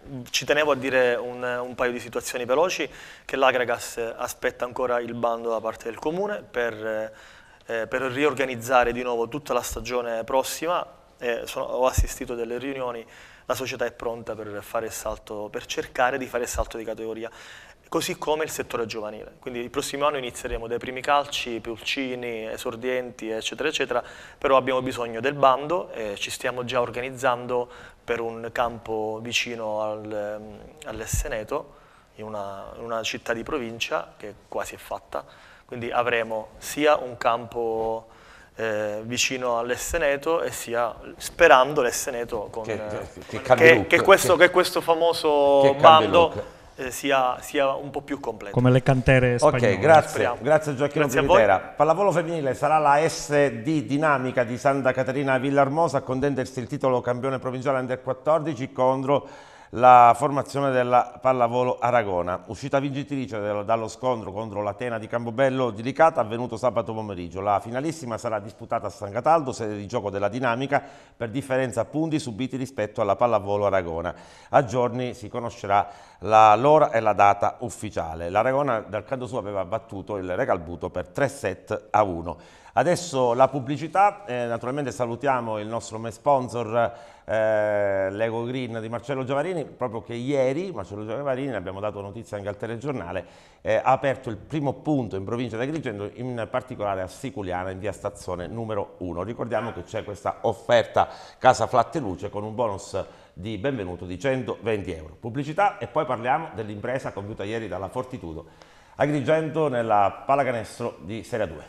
L: ci tenevo a dire un, un paio di situazioni veloci, che l'Agragas aspetta ancora il bando da parte del Comune per, eh, per riorganizzare di nuovo tutta la stagione prossima. Eh, sono, ho assistito a delle riunioni, la società è pronta per, fare il salto, per cercare di fare il salto di categoria, così come il settore giovanile. Quindi il prossimo anno inizieremo dai primi calci, pulcini, esordienti, eccetera, eccetera, però abbiamo bisogno del bando e ci stiamo già organizzando per un campo vicino al, all'Esseneto, in una, in una città di provincia che quasi è fatta. Quindi avremo sia un campo eh, vicino all'Esseneto e sia, sperando, l'Esseneto con
B: che,
L: che,
B: che,
L: che, che, questo, che, che questo famoso
B: che
L: bando eh, sia, sia un po' più completo.
E: Come le cantere spagnole.
B: Ok, grazie,
L: Speriamo.
B: grazie Gioacchino Pimitera. Pallavolo femminile, sarà la S D Dinamica di Santa Caterina Villarmosa a contendersi il titolo campione provinciale under quattordici contro la formazione della Pallavolo Aragona. Uscita vincitrice dallo scontro contro l'Atena di Campobello di Licata, avvenuto sabato pomeriggio. La finalissima sarà disputata a San Cataldo, sede di gioco della Dinamica, per differenza punti subiti rispetto alla Pallavolo Aragona. A giorni si conoscerà l'ora e la data ufficiale. L'Aragona dal canto suo aveva battuto il Recalbuto per tre set a uno. Adesso la pubblicità, eh, naturalmente salutiamo il nostro main sponsor eh, l'Eco Green di Marcello Giavarini, proprio che ieri Marcello Giavarini, ne abbiamo dato notizia anche al telegiornale, eh, ha aperto il primo punto in provincia di Agrigento, in particolare a Siculiana in via Stazione numero uno. Ricordiamo che c'è questa offerta Casa Flatte Luce con un bonus di benvenuto di centoventi euro. Pubblicità e poi parliamo dell'impresa compiuta ieri dalla Fortitudo Agrigento nella pallacanestro di Serie due.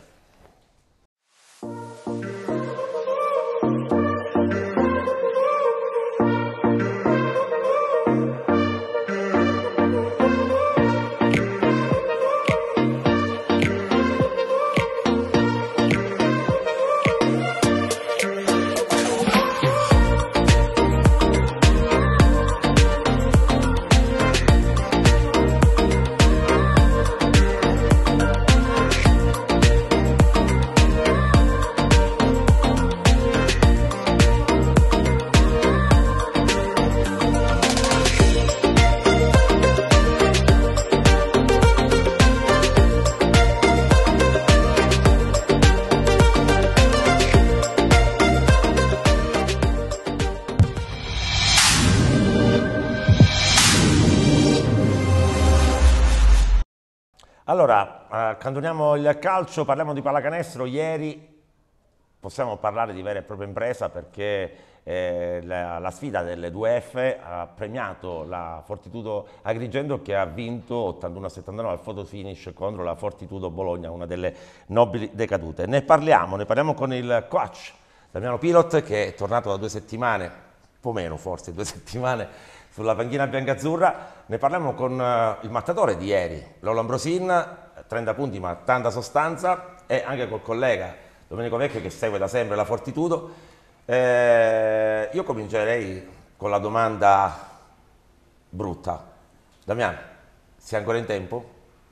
B: Allora, accantoniamo il calcio, parliamo di pallacanestro. Ieri possiamo parlare di vera e propria impresa perché eh, la, la sfida delle due F ha premiato la Fortitudo Agrigento che ha vinto ottantuno a settantanove al photo finish contro la Fortitudo Bologna, una delle nobili decadute. Ne parliamo, ne parliamo con il coach Damiano Pilot che è tornato da due settimane, un po' meno forse, due settimane, sulla panchina biancazzurra. Ne parliamo con uh, il mattatore di ieri, Lolo Ambrosin, trenta punti ma tanta sostanza, e anche col collega Domenico Vecchio che segue da sempre la Fortitudo. Eh, io comincerei con la domanda brutta. Damiano, sei ancora in tempo?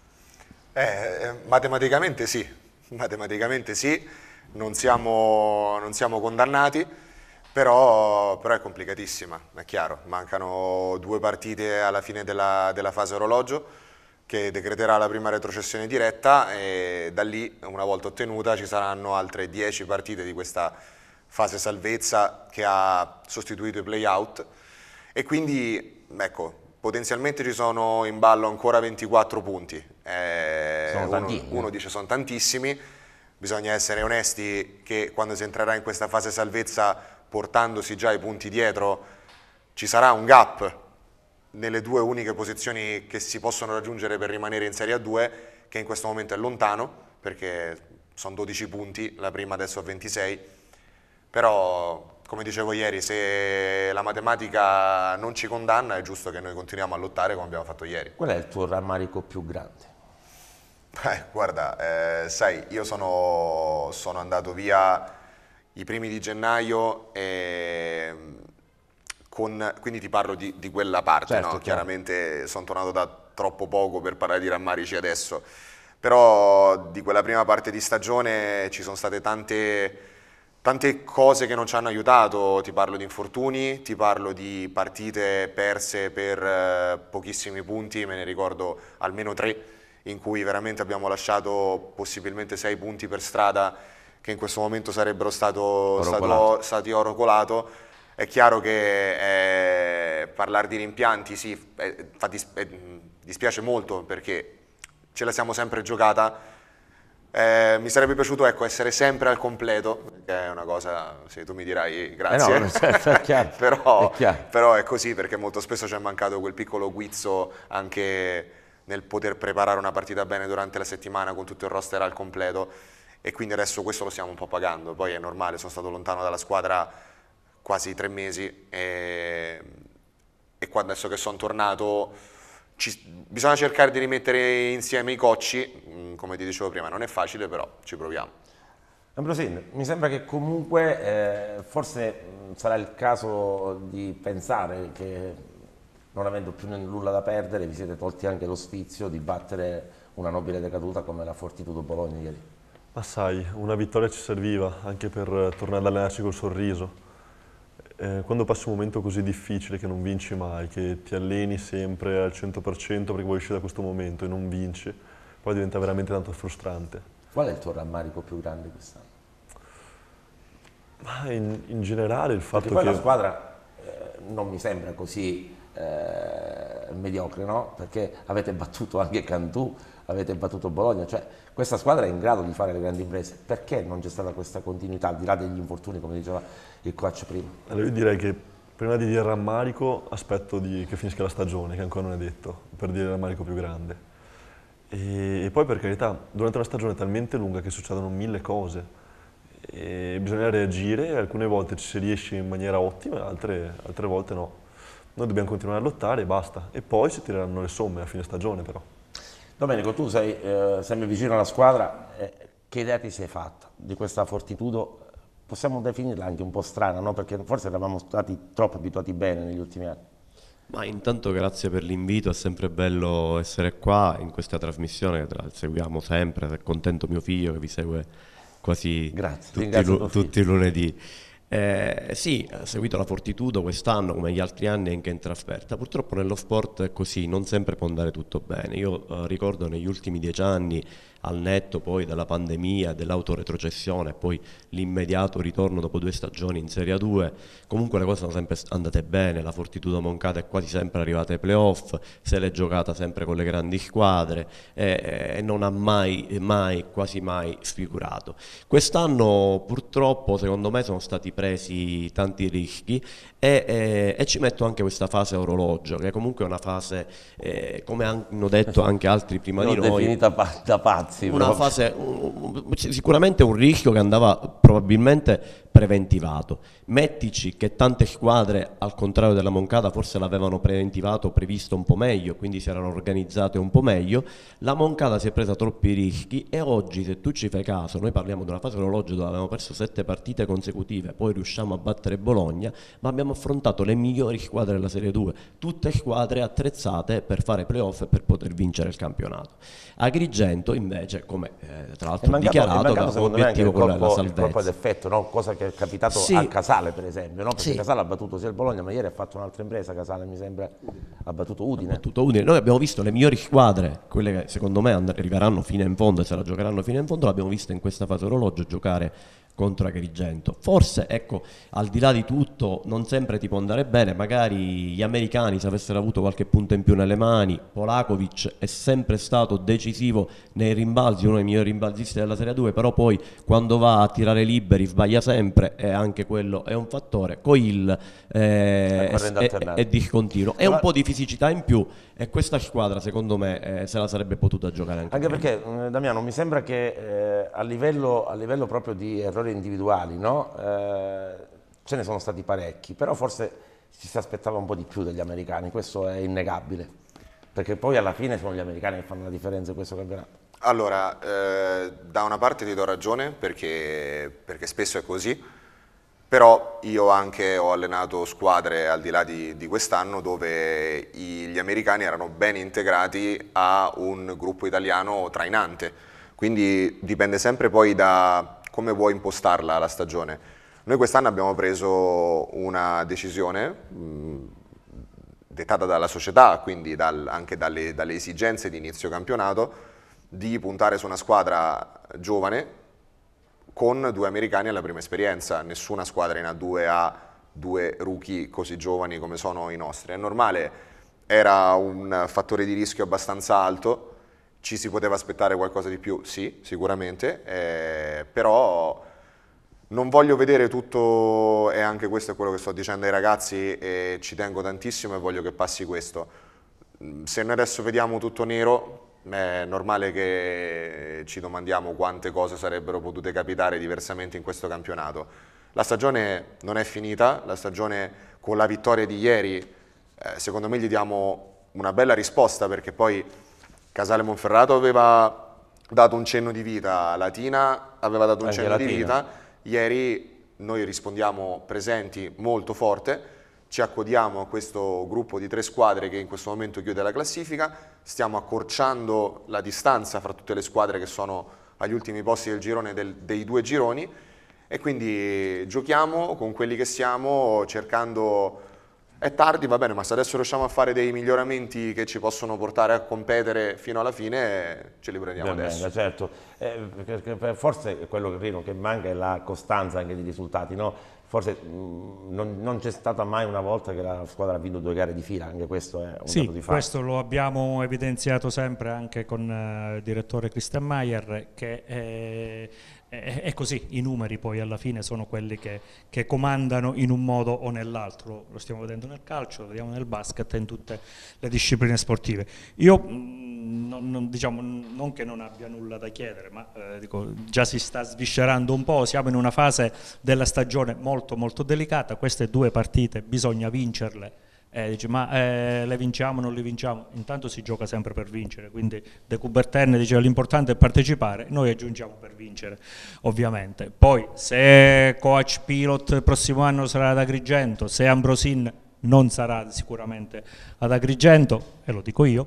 Q: Eh, matematicamente sì, matematicamente sì, non siamo, non siamo condannati. Però, però è complicatissima, è chiaro, mancano due partite alla fine della, della fase orologio che decreterà la prima retrocessione diretta e da lì, una volta ottenuta, ci saranno altre dieci partite di questa fase salvezza che ha sostituito i play-out e quindi, ecco, potenzialmente ci sono in ballo ancora ventiquattro punti. Eh,
B: sono
Q: uno,
B: tantini.
Q: uno dice sono tantissimi, bisogna essere onesti che quando si entrerà in questa fase salvezza portandosi già i punti dietro, ci sarà un gap nelle due uniche posizioni che si possono raggiungere per rimanere in Serie A due, che in questo momento è lontano, perché sono dodici punti, la prima adesso ha ventisei, però come dicevo ieri, se la matematica non ci condanna è giusto che noi continuiamo a lottare come abbiamo fatto ieri.
B: Qual è il tuo rammarico più grande?
Q: Eh, guarda, eh, sai, io sono, sono andato via i primi di gennaio, e con, quindi ti parlo di, di quella parte,
B: certo,
Q: no? Chiaramente sono tornato da troppo poco per parlare di rammarici adesso, però di quella prima parte di stagione ci sono state tante, tante cose che non ci hanno aiutato, ti parlo di infortuni, ti parlo di partite perse per eh, pochissimi punti, me ne ricordo almeno tre, in cui veramente abbiamo lasciato possibilmente sei punti per strada, che in questo momento sarebbero stato, stato, stati oro colato. È chiaro che eh, parlare di rimpianti sì, eh, fa dis eh, dispiace molto, perché ce la siamo sempre giocata. Eh, mi sarebbe piaciuto, ecco, essere sempre al completo, che è una cosa, se tu mi dirai grazie,
B: eh no, certo, è chiaro,
Q: però,
B: è chiaro.
Q: però è così, perché molto spesso ci è mancato quel piccolo guizzo anche nel poter preparare una partita bene durante la settimana con tutto il roster al completo, e quindi adesso questo lo stiamo un po' pagando. Poi è normale, sono stato lontano dalla squadra quasi tre mesi e, e quando adesso che sono tornato ci, bisogna cercare di rimettere insieme i cocci, come ti dicevo prima, non è facile, però ci proviamo.
B: Ambrosini, mi sembra che comunque eh, forse sarà il caso di pensare che, non avendo più nulla da perdere, vi siete tolti anche lo sfizio di battere una nobile decaduta come la Fortitudo Bologna ieri.
R: Ma sai, una vittoria ci serviva anche per tornare ad allenarci col sorriso. Eh, quando passi un momento così difficile che non vinci mai, che ti alleni sempre al cento per cento perché vuoi uscire da questo momento e non vinci, poi diventa veramente tanto frustrante.
B: Qual è il tuo rammarico più grande quest'anno?
R: Ma in, in generale il fatto
B: perché poi
R: che...
B: la squadra eh, non mi sembra così eh, mediocre, no? Perché avete battuto anche Cantù, avete battuto Bologna, cioè questa squadra è in grado di fare le grandi imprese. Perché non c'è stata questa continuità, al di là degli infortuni, come diceva il coach prima?
R: Allora io direi che prima di dire rammarico aspetto di, che finisca la stagione, che ancora non è detto, per dire il rammarico più grande. E, e poi per carità, durante una stagione talmente lunga che succedono mille cose e bisogna reagire, e alcune volte ci si riesce in maniera ottima, altre, altre volte no. Noi dobbiamo continuare a lottare e basta, e poi si tireranno le somme a fine stagione però.
B: Domenico, tu sei eh, sempre vicino alla squadra, eh, che idea ti sei fatta di questa Fortitudo? Possiamo definirla anche un po' strana, no? Perché forse eravamo stati troppo abituati bene negli ultimi anni.
S: Ma intanto grazie per l'invito, è sempre bello essere qua in questa trasmissione, che la seguiamo sempre, è contento mio figlio che vi segue quasi
B: grazie,
S: tutti, lu tutti i lunedì. Eh, sì, ho seguito la Fortitudo quest'anno come gli altri anni anche in trasferta. Purtroppo nello sport è così, non sempre può andare tutto bene. Io eh, ricordo negli ultimi dieci anni, al netto poi della pandemia, dell'autoretrocessione e poi l'immediato ritorno dopo due stagioni in Serie A due, comunque le cose sono sempre andate bene. La Fortitudo Moncada è quasi sempre arrivata ai playoff, se l'è giocata sempre con le grandi squadre e, e non ha mai, mai, quasi mai sfigurato. Quest'anno purtroppo secondo me sono stati presi tanti rischi e, e, e ci metto anche questa fase a orologio, che comunque è una fase, eh, come hanno detto anche altri prima
B: L'ho
S: di noi,
B: definita pa da pazzi.
S: una fase, un, sicuramente un rischio che andava probabilmente preventivato. Mettici che tante squadre, al contrario della Moncada, forse l'avevano preventivato, previsto un po' meglio, quindi si erano organizzate un po' meglio. La Moncada si è presa troppi rischi e oggi, se tu ci fai caso, noi parliamo di una fase orologio dove avevamo perso sette partite consecutive, poi riusciamo a battere Bologna, ma abbiamo affrontato le migliori squadre della Serie due, tutte squadre attrezzate per fare playoff e per poter vincere il campionato. Agrigento invece, come eh, tra l'altro dichiarato, aveva come obiettivo quello della salvezza.
B: Il colpo ad effetto, no? Cosa che è capitato
S: Sì.
B: a Casale per esempio, no? Perché
S: Sì.
B: Casale ha battuto sia il Bologna, ma ieri ha fatto un'altra impresa, Casale mi sembra, ha battuto Udine.
S: Ha battuto Udine. Noi abbiamo visto le migliori squadre, quelle che secondo me arriveranno fino in fondo e se la giocheranno fino in fondo, l'abbiamo vista in questa fase orologio giocare contro Agrigento. Forse, ecco, al di là di tutto, non sempre ti può andare bene, magari gli americani, se avessero avuto qualche punto in più nelle mani, Polakovic è sempre stato decisivo nei rimbalzi, uno dei migliori rimbalzisti della Serie due, però poi quando va a tirare liberi sbaglia sempre, e anche quello è un fattore. Coil eh, è, è, è discontinuo, è un po' di fisicità in più, e questa squadra secondo me eh, se la sarebbe potuta giocare anche
B: Anche
S: meglio.
B: perché, eh, Damiano, mi sembra che eh, a, livello, a livello proprio di errori individuali, no? eh, ce ne sono stati parecchi, però forse ci si aspettava un po' di più dagli americani, questo è innegabile, perché poi alla fine sono gli americani che fanno la differenza in questo campionato.
Q: Allora, eh, da una parte ti do ragione, perché, perché spesso è così, però io anche ho allenato squadre al di là di, di quest'anno dove i, gli americani erano ben integrati a un gruppo italiano trainante, quindi dipende sempre poi da come vuoi impostarla la stagione. Noi quest'anno abbiamo preso una decisione mh, dettata dalla società, quindi dal, anche dalle, dalle esigenze di inizio campionato, di puntare su una squadra giovane con due americani alla prima esperienza. Nessuna squadra in A due ha due rookie così giovani come sono i nostri. È normale, era un fattore di rischio abbastanza alto, ci si poteva aspettare qualcosa di più, sì, sicuramente, eh, però non voglio vedere tutto, e anche questo è quello che sto dicendo ai ragazzi, e ci tengo tantissimo e voglio che passi questo. Se noi adesso vediamo tutto nero, è normale che ci domandiamo quante cose sarebbero potute capitare diversamente in questo campionato. La stagione non è finita, la stagione con la vittoria di ieri, eh, secondo me gli diamo una bella risposta, perché poi Casale Monferrato aveva dato un cenno di vita, Latina aveva dato un
B: Anche
Q: cenno
B: Latina.
Q: di vita. Ieri noi rispondiamo presenti molto forte, ci accodiamo a questo gruppo di tre squadre che in questo momento chiude la classifica, stiamo accorciando la distanza fra tutte le squadre che sono agli ultimi posti del girone del, dei due gironi, e quindi giochiamo con quelli che siamo, cercando... È tardi, va bene, ma se adesso riusciamo a fare dei miglioramenti che ci possono portare a competere fino alla fine, ce li prendiamo
B: Ben
Q: adesso.
B: venga, certo. Eh, perché forse quello che, che manca è la costanza anche di risultati, no? Forse mh, non, non c'è stata mai una volta che la squadra ha vinto due gare di fila, anche questo è un
E: sì,
B: dato di fatto.
E: Questo lo abbiamo evidenziato sempre anche con uh, il direttore Christian Maier, che è, è, è così, i numeri poi alla fine sono quelli che, che comandano in un modo o nell'altro. Lo stiamo vedendo nel calcio, lo vediamo nel basket e in tutte le discipline sportive. Io mh, non, non, diciamo, non che non abbia nulla da chiedere, ma eh, dico, già si sta sviscerando un po', siamo in una fase della stagione molto molto delicata, queste due partite bisogna vincerle. Eh, dice, ma eh, le vinciamo o non le vinciamo? Intanto si gioca sempre per vincere, quindi De Coubertin diceva l'importante è partecipare, noi aggiungiamo per vincere ovviamente. Poi se coach pilot il prossimo anno sarà ad Agrigento, se Ambrosin non sarà sicuramente ad Agrigento, e lo dico io,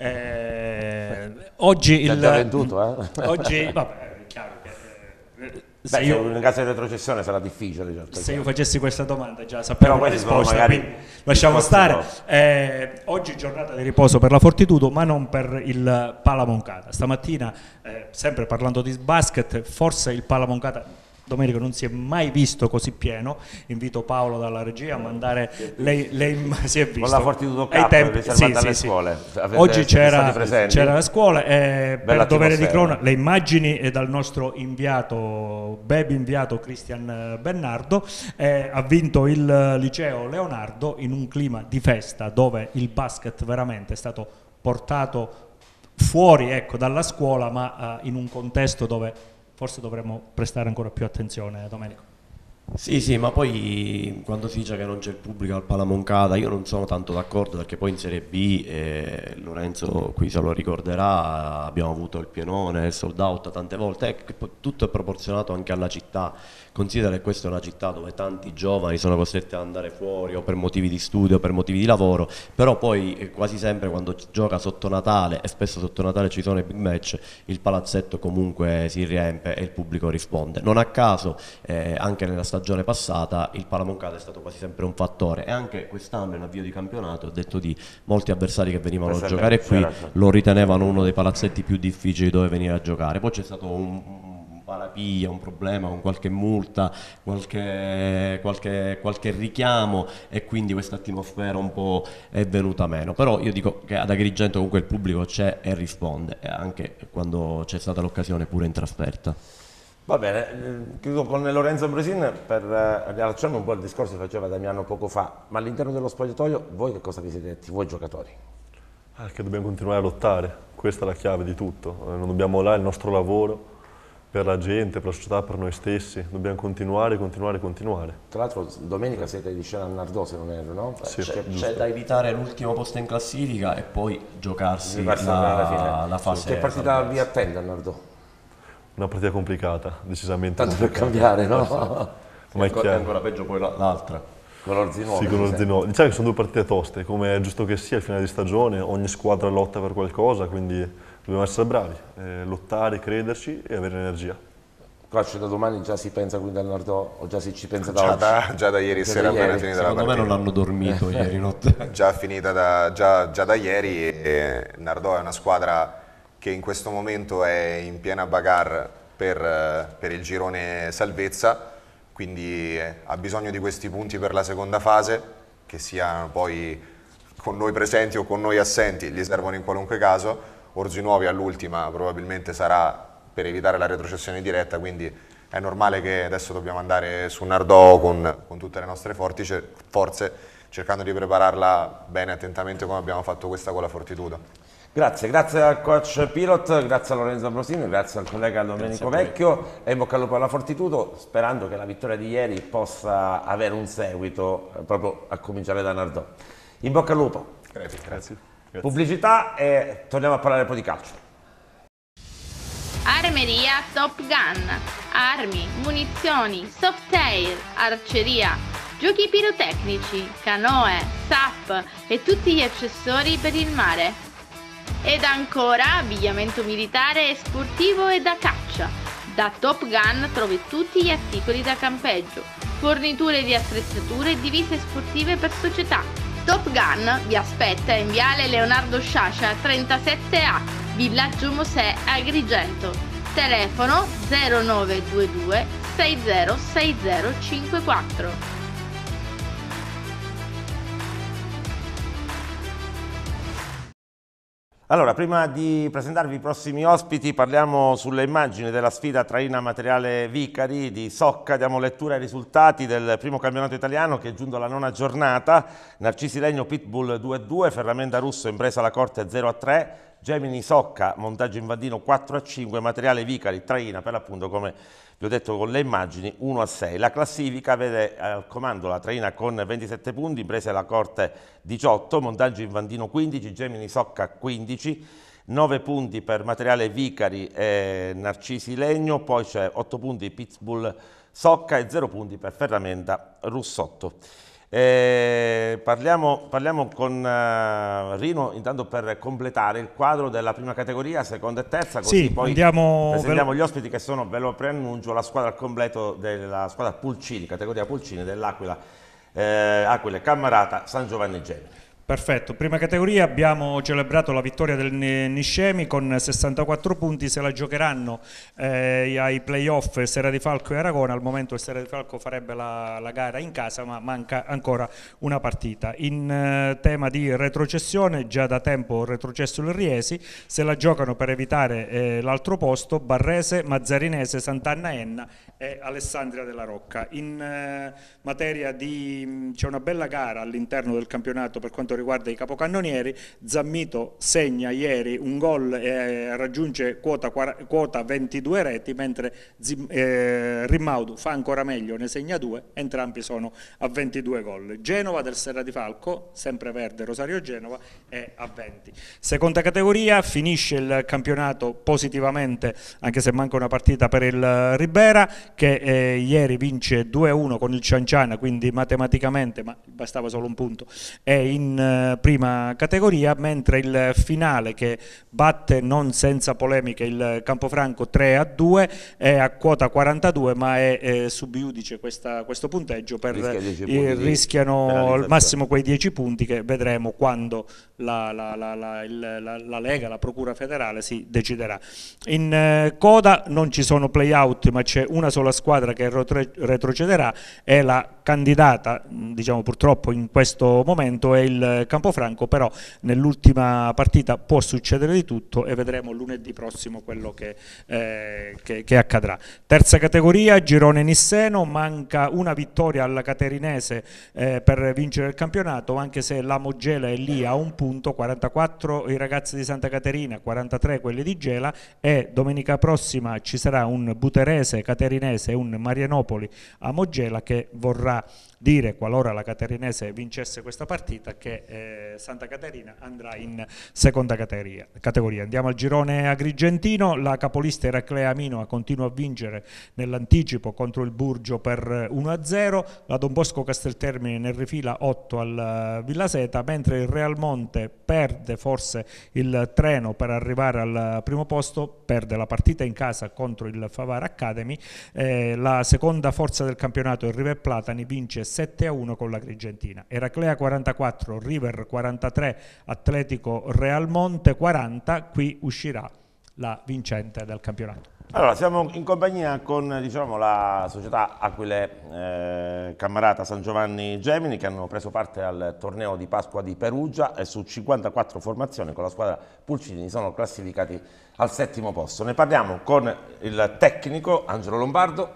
E: eh, oggi il...
B: già venduto, eh?
E: Oggi, vabbè, è chiaro che... Eh,
B: Se
E: Beh,
B: io, in caso di retrocessione sarà difficile. Certo,
E: se io facessi questa domanda già sappiamo la risposta,
B: magari
E: lasciamo stare. Eh, oggi giornata di riposo per la Fortitudo, ma non per il Palamoncata. Stamattina, eh, sempre parlando di basket, forse il Palamoncata Domenico non si è mai visto così pieno. Invito Paolo dalla regia a mandare lei, lei si è visto
B: con la Fortitudo
E: ai
B: Cup
E: tempi,
B: riservata
E: sì,
B: alle
E: sì,
B: scuole.
E: Sì. Oggi c'era la scuola, eh, per dovere di cronaca le immagini eh, dal nostro inviato, baby inviato Cristian Bernardo. Eh, ha vinto il liceo Leonardo in un clima di festa dove il basket veramente è stato portato fuori, ecco, dalla scuola, ma eh, in un contesto dove forse dovremmo prestare ancora più attenzione, Domenico.
S: Sì, sì, ma poi quando si dice che non c'è il pubblico al Palamoncata, io non sono tanto d'accordo, perché poi in Serie B, eh, Lorenzo qui se lo ricorderà, abbiamo avuto il pienone, il sold out tante volte, eh, tutto è proporzionato anche alla città. Considera che questa è una città dove tanti giovani sono costretti ad andare fuori o per motivi di studio o per motivi di lavoro, però poi eh, quasi sempre quando gioca sotto Natale, e spesso sotto Natale ci sono i big match, il palazzetto comunque si riempie e il pubblico risponde. Non a caso eh, anche nella stagione passata il Palamoncata è stato quasi sempre un fattore, e anche quest'anno in avvio di campionato ho detto di molti avversari che venivano a giocare qui lo ritenevano uno dei palazzetti più difficili dove venire a giocare. Poi c'è stato un parapiglia, un problema con qualche multa, qualche, qualche, qualche richiamo, e quindi questa atmosfera un po' è venuta meno. Però io dico che ad Agrigento comunque il pubblico c'è e risponde, anche quando c'è stata l'occasione pure in trasferta.
B: Va bene, chiudo con Lorenzo Ambrosin per riallacciarmi un po' al discorso che faceva Damiano poco fa, ma all'interno dello spogliatoio voi che cosa vi siete detti, voi giocatori?
R: Ah, che dobbiamo continuare a lottare, questa è la chiave di tutto, non dobbiamo mollare il nostro lavoro per la gente, per la società, per noi stessi, dobbiamo continuare, continuare, continuare.
B: Tra l'altro domenica siete di scena a Nardò, se non erro, no?
R: Sì,
S: c'è da evitare l'ultimo posto in classifica e poi giocarsi la,
B: la,
S: la fase.
B: Che partita vi attende a Nardò?
R: Una partita complicata, decisamente.
B: Tanto per cambiare, no?
S: Ma è, è ancora peggio poi l'altra.
B: Con l'Orzinone.
R: Sì, con l'Orzinone. Diciamo che sono due partite toste, come è giusto che sia al finale di stagione, ogni squadra lotta per qualcosa, quindi dobbiamo essere bravi, eh, lottare, crederci e avere energia.
B: Coach, da domani già si pensa quindi al Nardò o già si ci pensa da
Q: già
B: oggi?
Q: Da, già da ieri
B: già
Q: sera
B: da ieri.
Q: appena finita la
S: Secondo
Q: partita.
S: me non hanno dormito
Q: Eh.
S: ieri notte.
Q: Già finita da, già, già da ieri e Nardò è una squadra che in questo momento è in piena bagarre per, per il girone salvezza, quindi ha bisogno di questi punti per la seconda fase, che siano poi con noi presenti o con noi assenti, gli servono in qualunque caso. Orzinuovi all'ultima probabilmente sarà per evitare la retrocessione diretta, quindi è normale che adesso dobbiamo andare su Nardò con, con tutte le nostre forze, forze, cercando di prepararla bene attentamente come abbiamo fatto questa con la Fortitudo.
B: Grazie, grazie al coach Pilot, grazie a Lorenzo Ambrosini, grazie al collega Domenico Vecchio e in bocca al lupo alla Fortitudo, sperando che la vittoria di ieri possa avere un seguito eh, proprio a cominciare da Nardò. In bocca al lupo.
Q: Grazie, grazie.
B: Grazie. Pubblicità e torniamo a parlare un po' di calcio.
A: Armeria Top Gun, armi, munizioni, softair, arceria, giochi pirotecnici, canoe, S A P e tutti gli accessori per il mare. Ed ancora abbigliamento militare e sportivo e da caccia. Da Top Gun trovi tutti gli articoli da campeggio, forniture di attrezzature e divise sportive per società. Top Gun vi aspetta in viale Leonardo Sciascia trentasette A, Villaggio Mosè, Agrigento. Telefono zero nove due due sei zero sei zero cinque quattro.
B: Allora, prima di presentarvi i prossimi ospiti, parliamo sulle immagini della sfida Traina Materiale Vicari di Socca. Diamo lettura ai risultati del primo campionato italiano che è giunto alla nona giornata. Narcisi Legno Pitbull due a due, Ferramenta Russo Impresa La Corte zero a tre, Gemini Socca Montaggio Invadino quattro a cinque, Materiale Vicari Traina per l'appunto come vi ho detto con le immagini uno a sei. La classifica vede al comando la Traina con ventisette punti, Imprese La Corte diciotto, Montaggio Invadino quindici, Gemini Socca quindici, nove punti per Materiale Vicari e Narcisi Legno, poi c'è otto punti Pitbull Socca e zero punti per Ferramenta Russotto. Eh, parliamo, parliamo con uh, Rino intanto per completare il quadro della prima categoria, seconda e terza, così
E: sì,
B: poi
E: andiamo
B: presentiamo gli ospiti che sono, ve lo preannuncio, la squadra al completo della squadra Pulcini, categoria Pulcini dell'Aquila, eh, Aquile Cammarata San Giovanni Gemini.
E: Perfetto, prima categoria abbiamo celebrato la vittoria del Niscemi con sessantaquattro punti, se la giocheranno eh, ai playoff Serra di Falco e Aragona. Al momento il Serra di Falco farebbe la, la gara in casa, ma manca ancora una partita. In eh, tema di retrocessione, già da tempo retrocesso il Riesi, se la giocano per evitare eh, l'altro posto Barrese, Mazzarinese, Sant'Anna Enna e Alessandria della Rocca. In eh, materia di c'è una bella gara all'interno del campionato per quanto riguarda i capocannonieri. Zammito segna ieri un gol e raggiunge quota, quota ventidue reti, mentre Zim, eh, Rimaudu fa ancora meglio, ne segna due, entrambi sono a ventidue gol. Genova del Serra di Falco, sempre verde Rosario Genova, è a venti. Seconda categoria, finisce il campionato positivamente, anche se manca una partita per il Ribera, che eh, ieri vince due a uno con il Cianciana, quindi matematicamente, ma bastava solo un punto, è in eh, prima categoria, mentre il finale che batte non senza polemiche il Campofranco tre a due è a quota quarantadue, ma è eh, subiudice questa, questo punteggio, per, eh, rischiano al massimo quei dieci punti che vedremo quando la, la, la, la, la, la, la Lega, la Procura federale si deciderà. In eh, coda non ci sono play-out, ma c'è una sola squadra che retrocederà, è la candidata, diciamo purtroppo in questo momento, è il Campofranco, però nell'ultima partita può succedere di tutto e vedremo lunedì prossimo quello che, eh, che, che accadrà. Terza categoria, girone Nisseno, manca una vittoria alla Caterinese eh, per vincere il campionato, anche se la Mogela è lì a un punto, quarantaquattro i ragazzi di Santa Caterina, quarantatré quelli di Gela, e domenica prossima ci sarà un Buterese Caterinese e un Marianopoli a Mogela che vorrà potrà dire, qualora la Caterinese vincesse questa partita, che eh, Santa Caterina andrà in seconda categoria. categoria. Andiamo al girone agrigentino, la capolista Eraclea Minoa continua a vincere nell'anticipo contro il Burgio per uno a zero, la Don Bosco Casteltermine ne rifila otto al Villaseta, mentre il Real Monte perde forse il treno per arrivare al primo posto, perde la partita in casa contro il Favara Academy. Eh, la seconda forza del campionato, il River Platani, vince sette a uno con l'Agrigentina. Eraclea quarantaquattro, River quarantatré, Atletico Real Monte quaranta, qui uscirà la vincente del campionato.
B: Allora, siamo in compagnia con, diciamo, la società Aquile eh, Cammarata San Giovanni Gemini, che hanno preso parte al torneo di Pasqua di Perugia e su cinquantaquattro formazioni con la squadra Pulcini sono classificati al settimo posto. Ne parliamo con il tecnico Angelo Lombardo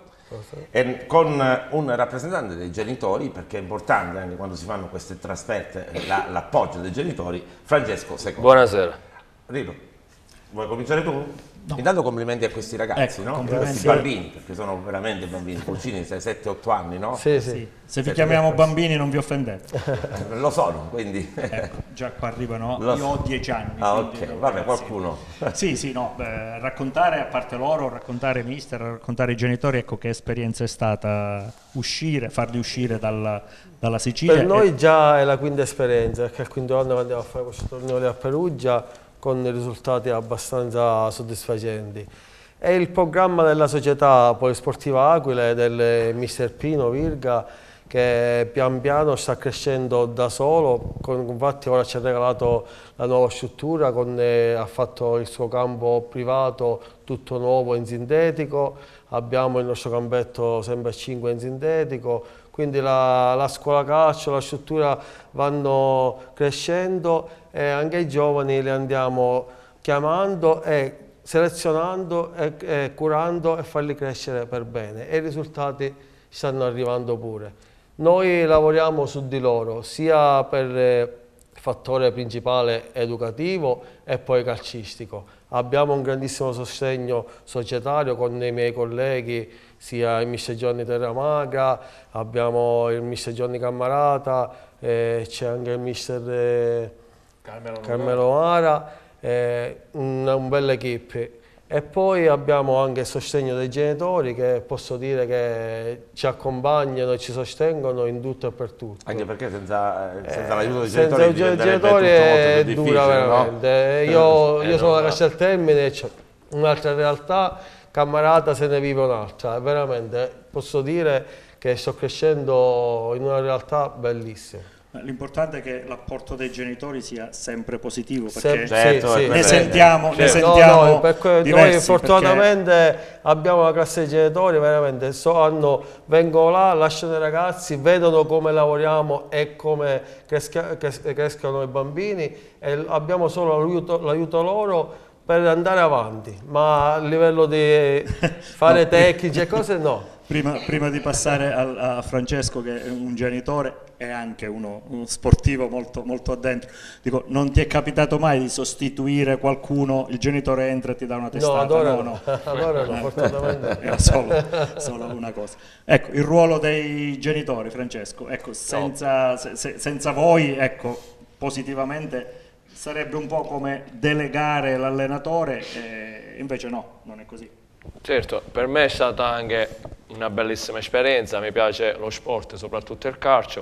B: e con un rappresentante dei genitori, perché è importante anche quando si fanno queste trasferte l'appoggio dei genitori, Francesco Secondo.
T: Buonasera.
B: Rito, vuoi cominciare tu? No. Intanto complimenti a questi ragazzi, ecco, no? Questi bambini, perché sono veramente bambini, Pulcini sette otto anni, no?
E: Sì, sì. Sì. Se vi chiamiamo bambini non vi offendete.
B: Lo sono, quindi.
E: Ecco, già qua arrivano,
B: Lo
E: io
B: so.
E: ho dieci anni.
B: Ah, ok, vabbè, qualcuno.
E: Sì, sì, no, beh, raccontare, a parte loro, raccontare mister, raccontare i genitori, ecco che esperienza è stata uscire, farli uscire dal, dalla Sicilia.
T: Per noi
E: e...
T: già è la quinta esperienza, perché è il quinto anno che andiamo a fare questo torneo lì a Perugia, con risultati abbastanza soddisfacenti. È il programma della società polisportiva Aquile, del mister Pino Virga, che pian piano sta crescendo da solo, con, infatti ora ci ha regalato la nuova struttura, con, eh, ha fatto il suo campo privato tutto nuovo in sintetico, abbiamo il nostro campetto sempre a cinque in sintetico, quindi la, la scuola calcio, la struttura vanno crescendo e anche i giovani li andiamo chiamando e selezionando e, e curando e farli crescere per bene, e i risultati stanno arrivando pure. Noi lavoriamo su di loro sia per il fattore principale educativo e poi calcistico. Abbiamo un grandissimo sostegno societario con i miei colleghi, sia il mister Giovanni Terramaga, abbiamo il mister Giovanni Cammarata, eh, c'è anche il mister eh, Carmelo, Carmelo Mara, eh, una, un bella equipe. E poi abbiamo anche il sostegno dei genitori, che posso dire che ci accompagnano e ci sostengono in tutto e per tutto.
B: Anche perché senza, senza
T: eh,
B: l'aiuto dei
T: senza
B: genitori,
T: i genitori è dura veramente.
B: No?
T: Io,
B: eh,
T: io sono
B: no,
T: da Casteltermine, c'è un'altra realtà, Cammarata se ne vive un'altra. Veramente posso dire che sto crescendo in una realtà bellissima.
E: L'importante è che l'apporto dei genitori sia sempre positivo, perché
T: Sem certo, sì,
E: ne,
T: sì.
E: sentiamo,
T: Certo.
E: ne sentiamo
T: no, no, perché
E: diversi,
T: noi fortunatamente
E: perché...
T: abbiamo una classe di genitori, veramente so, hanno, vengono là, lasciano i ragazzi, vedono come lavoriamo e come cresca, crescano i bambini, e abbiamo solo l'aiuto loro per andare avanti, ma a livello di fare no, tecnici e cose no.
E: Prima, prima di passare a, a Francesco, che è un genitore e anche uno, uno sportivo molto, molto addentro, dico, non ti è capitato mai di sostituire qualcuno, il genitore entra e ti dà una testata?
T: No, adoro,
E: no, no.
T: adoro no, fortunatamente.
E: Era solo, solo una cosa. Ecco, il ruolo dei genitori, Francesco, ecco, senza, no. se, senza voi, ecco, positivamente sarebbe un po' come delegare l'allenatore, e invece no, non è così.
U: Certo, per me è stata anche una bellissima esperienza, mi piace lo sport, soprattutto il calcio,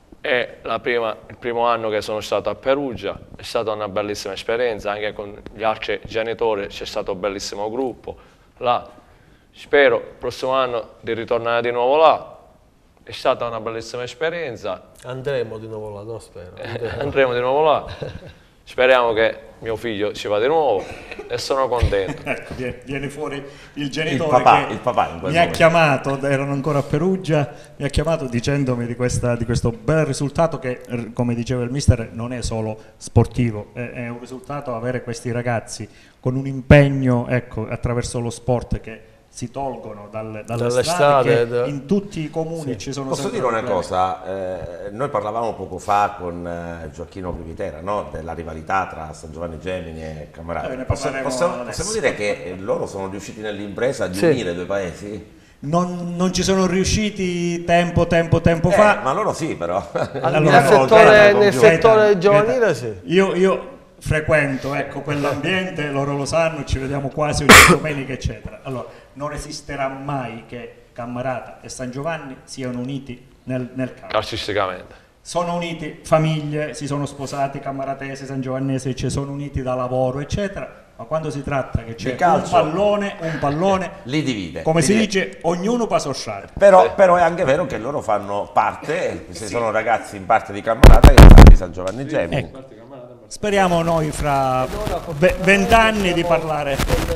U: e la prima, il primo anno che sono stato a Perugia è stata una bellissima esperienza, anche con gli altri genitori c'è stato un bellissimo gruppo là. Spero il prossimo anno di ritornare di nuovo là, è stata una bellissima esperienza.
T: Andremo di nuovo là, no spero. Andremo,
U: Andremo di nuovo là. Speriamo che mio figlio ci va di nuovo e sono contento.
E: Ecco, viene fuori il genitore
B: il papà,
E: che
B: il papà in
E: mi
B: momento.
E: ha chiamato, erano ancora a Perugia, mi ha chiamato dicendomi di, questa, di questo bel risultato che, come diceva il mister, non è solo sportivo, è, è un risultato avere questi ragazzi con un impegno, ecco, attraverso lo sport, che si tolgono dalle, dalle, dalle strade, strade in tutti i comuni, sì. Ci sono.
B: Posso dire una problemi. cosa, eh, noi parlavamo poco fa con eh, Gioacchino Privitera, no? Della rivalità tra San Giovanni Gemini e Cammarata. Eh, possiamo, possiamo, possiamo dire che loro sono riusciti nell'impresa di sì. unire due paesi?
E: non, non ci sono riusciti tempo, tempo, tempo
B: eh,
E: fa.
B: Ma loro sì, però.
T: Allora, nel settore, nel settore giovanile sì.
E: Io, io frequento, ecco, quell'ambiente, loro lo sanno, ci vediamo quasi ogni domenica, eccetera. Allora, non esisterà mai che Cammarata e San Giovanni siano uniti nel, nel calcio.
U: Calcisticamente.
E: Sono uniti famiglie, si sono sposati cammaratese, sangiovannese, ci sono uniti da lavoro, eccetera. Ma quando si tratta che c'è un pallone, un pallone,
B: li divide.
E: Come
B: li
E: si
B: divide.
E: dice, ognuno pa' sorstrare.
B: Però,
E: Sì.
B: però è anche vero che loro fanno parte, se sì. sono ragazzi in parte di Cammarata che in parte di San Giovanni Gemini.
E: Ecco. Speriamo noi fra vent'anni di parlare.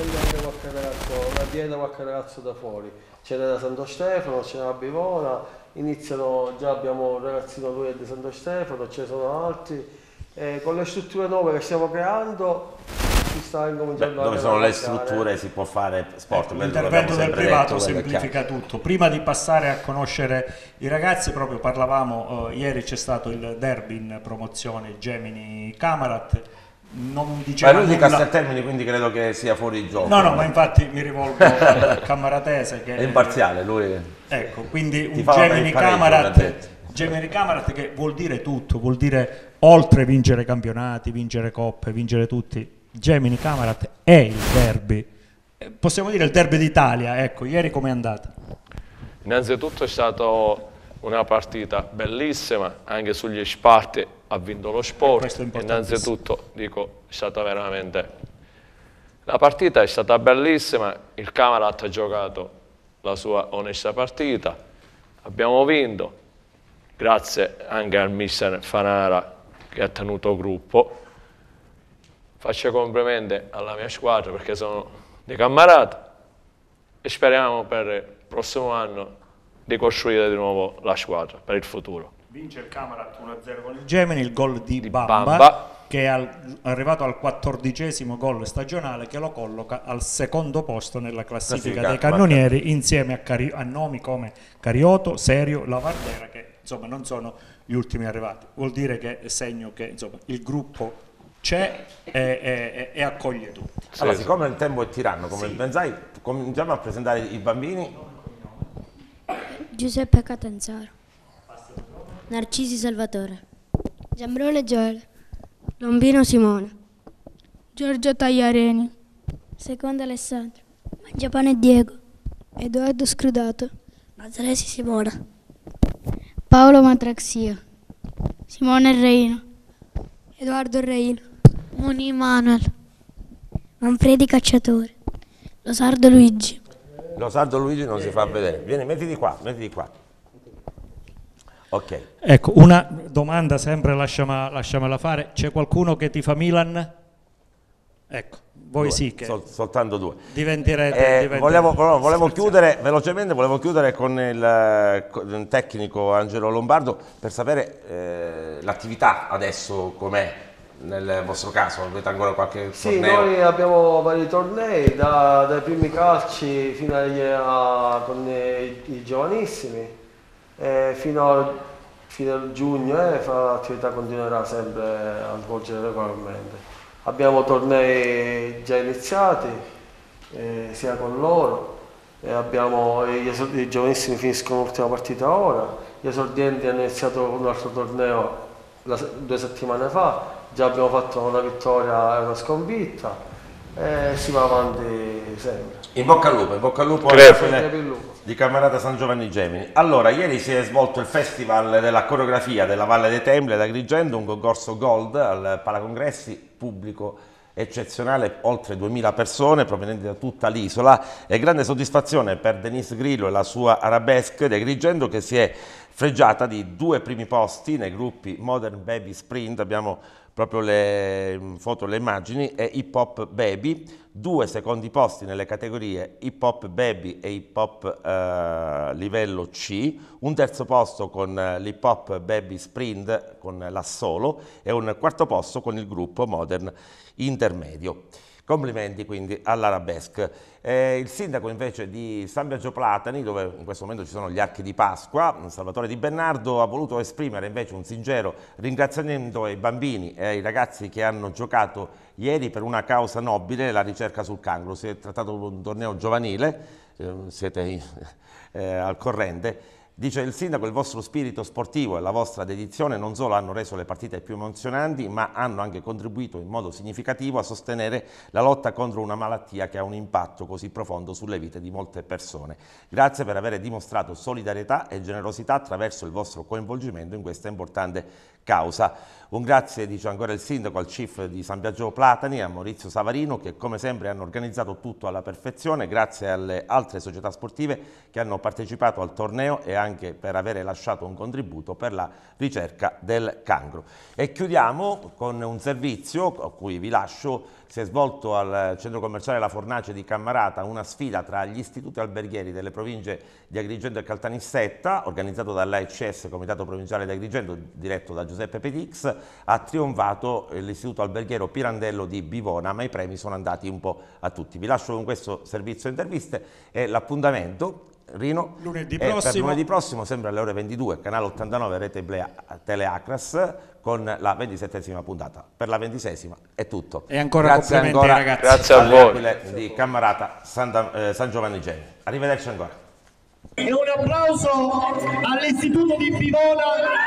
T: La viene qualche ragazzo da fuori. Ce n'è da Santo Stefano, ce n'è da Bivona, iniziano, già abbiamo un ragazzino lui è di Santo Stefano, ce ne sono altri. E con le strutture nuove che stiamo creando si sta incominciando.
B: Beh, dove sono le strutture si può fare sport.
E: Ecco, l'intervento del privato detto, semplifica tutto. Prima di passare a conoscere i ragazzi, proprio parlavamo, eh, ieri c'è stato il derby in promozione Gemini Camarat. Non diceva
B: ma lui di
E: nulla...
B: Casteltermini, quindi credo che sia fuori gioco.
E: No, no, ma infatti mi rivolgo al Camaratese che
B: è imparziale lui.
E: Ecco, quindi un Gemini Camarat, Gemini Camarat che vuol dire tutto, vuol dire oltre vincere campionati, vincere coppe, vincere tutti. Gemini Camarat è il derby, possiamo dire il derby d'Italia. Ecco, ieri com'è andata?
U: Innanzitutto è stata una partita bellissima, anche sugli sparti ha vinto lo sport. Innanzitutto dico, è stata veramente, la partita è stata bellissima, il Camarat ha giocato la sua onesta partita, abbiamo vinto, grazie anche al mister Fanara che ha tenuto gruppo. Faccio complimenti alla mia squadra perché sono di Cammarata e speriamo per il prossimo anno di costruire di nuovo la squadra per il futuro.
E: Vince il Camarat uno a zero con il Gemini, il gol di, di Bamba,
U: Bamba,
E: che è al, arrivato al quattordicesimo gol stagionale, che lo colloca al secondo posto nella classifica dei cannonieri, insieme a, Cari a nomi come Carioto, Serio, Lavardera, che insomma non sono gli ultimi arrivati. Vuol dire che è segno che insomma, il gruppo c'è e, e, e accoglie tutti.
B: Allora, siccome il tempo è tiranno, come sì. ben sai, cominciamo a presentare i bambini.
H: Giuseppe Catanzaro, Narcisi Salvatore, Giambrone Gioele, Lombino Simone,
C: Giorgio Tagliareni,
H: Secondo Alessandro, Mangiapane Diego,
C: Edoardo Scrudato,
H: Mazzaresi Simona,
C: Paolo Matraxia,
H: Simone Reino,
C: Edoardo Reino,
H: Moni Manuel, Manfredi Cacciatore, Losardo Luigi.
B: Losardo Luigi non si fa vedere. Vieni, mettiti qua, mettiti qua. Ok.
E: Ecco, una domanda sempre, lasciamela, lasciamela fare. C'è qualcuno che tifa Milan? Ecco, voi
B: due,
E: sì che
B: sol soltanto due.
E: Diventerete,
B: eh,
E: diventerete
B: volevo, volevo, volevo chiudere velocemente, volevo chiudere con il, con il tecnico Angelo Lombardo per sapere eh, l'attività adesso com'è. Nel vostro caso avete ancora qualche
T: sì,
B: torneo?
T: Sì, noi abbiamo vari tornei, da, dai primi calci fino a, con i, i giovanissimi, eh, fino, a, fino a giugno eh, l'attività continuerà sempre a svolgere regolarmente. Abbiamo tornei già iniziati, eh, sia con loro, e abbiamo, i, i giovanissimi finiscono l'ultima partita ora, gli esordienti hanno iniziato un altro torneo la, due settimane fa. Già abbiamo fatto una vittoria e una sconfitta e si va avanti sempre.
B: In bocca al lupo, in bocca al lupo alla fine di Cammarata San Giovanni Gemini. Allora, ieri si è svolto il Festival della coreografia della Valle dei Templi ad Agrigento, un concorso Gold al Palacongressi, pubblico eccezionale, oltre duemila persone provenienti da tutta l'isola e grande soddisfazione per Denise Grillo e la sua Arabesque di Agrigento che si è fregiata di due primi posti nei gruppi Modern Baby Sprint, abbiamo proprio le foto, le immagini, e Hip Hop Baby, due secondi posti nelle categorie Hip Hop Baby e Hip Hop eh, livello C, un terzo posto con l'Hip Hop Baby Sprint con l'assolo e un quarto posto con il gruppo Modern Intermedio. Complimenti quindi all'Arabesque. Eh, il sindaco invece di San Biagio Platani, dove in questo momento ci sono gli archi di Pasqua, Salvatore Di Bernardo, ha voluto esprimere invece un sincero ringraziamento ai bambini e ai ragazzi che hanno giocato ieri per una causa nobile, la ricerca sul cancro. Si è trattato di un torneo giovanile eh, siete eh, al corrente. Dice il sindaco: il vostro spirito sportivo e la vostra dedizione non solo hanno reso le partite più emozionanti, ma hanno anche contribuito in modo significativo a sostenere la lotta contro una malattia che ha un impatto così profondo sulle vite di molte persone. Grazie per aver dimostrato solidarietà e generosità attraverso il vostro coinvolgimento in questa importante causa. Un grazie, dice ancora il sindaco, al chief di San Biagio Platani e a Maurizio Savarino, che come sempre hanno organizzato tutto alla perfezione, grazie alle altre società sportive che hanno partecipato al torneo e anche per avere lasciato un contributo per la ricerca del cancro. E chiudiamo con un servizio a cui vi lascio. Si è svolto al centro commerciale La Fornace di Cammarata una sfida tra gli istituti alberghieri delle province di Agrigento e Caltanissetta, organizzato dall'A E C S, Comitato Provinciale di Agrigento, diretto da Giuseppe Pedix. Ha trionfato l'istituto alberghiero Pirandello di Bivona, ma i premi sono andati un po' a tutti. Vi lascio con questo servizio interviste e l'appuntamento, Rino,
E: lunedì
B: per
E: prossimo.
B: lunedì prossimo, sempre alle ore ventidue, canale ottantanove, rete Teleacras, con la ventisettesima puntata. Per la ventiseiesima è tutto.
E: E ancora
B: grazie
E: complimenti,
B: ancora
E: ragazzi.
L: Grazie a
B: alle
L: voi.
B: Aquile di Cammarata, San, eh, San Giovanni Geni. Arrivederci ancora.
F: E un applauso all'istituto di Bivona.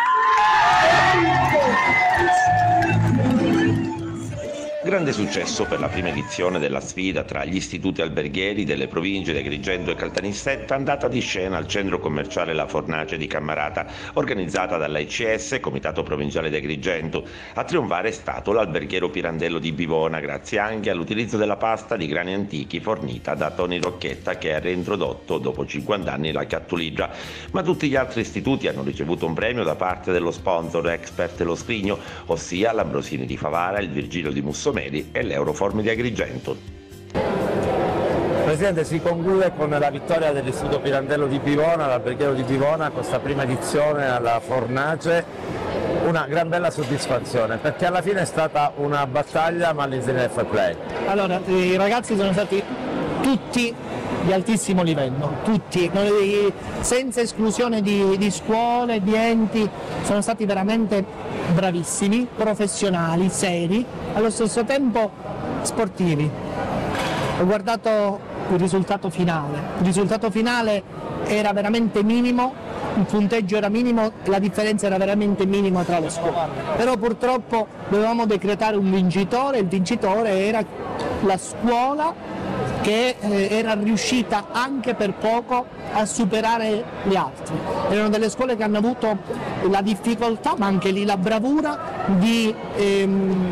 B: Grande successo per la prima edizione della sfida tra gli istituti alberghieri delle province di Agrigento e Caltanissetta, andata di scena al centro commerciale La Fornace di Cammarata, organizzata dall'A I C S, Comitato Provinciale di Agrigento. A trionfare è stato l'alberghiero Pirandello di Bivona, grazie anche all'utilizzo della pasta di grani antichi fornita da Tony Rocchetta, che ha reintrodotto dopo cinquanta anni la Cattuligia. Ma tutti gli altri istituti hanno ricevuto un premio da parte dello sponsor Expert Lo Scrigno, ossia l'Ambrosini di Favara, il Virgilio di Mussomeri e l'Euroform di Agrigento.
V: Presidente, si conclude con la vittoria dell'Istituto Pirandello di Bivona, l'alberghiero di Bivona, questa prima edizione alla Fornace. Una gran bella soddisfazione, perché alla fine è stata una battaglia ma all'insegna del fair play.
F: Allora, i ragazzi sono stati tutti di altissimo livello, tutti, senza esclusione di, di scuole, di enti, sono stati veramente bravissimi, professionali, seri, allo stesso tempo sportivi. Ho guardato il risultato finale, il risultato finale era veramente minimo, il punteggio era minimo, la differenza era veramente minima tra le scuole, però purtroppo dovevamo decretare un vincitore, il vincitore era la scuola che eh, era riuscita anche per poco a superare gli altri. Erano delle scuole che hanno avuto la difficoltà, ma anche lì la bravura di ehm,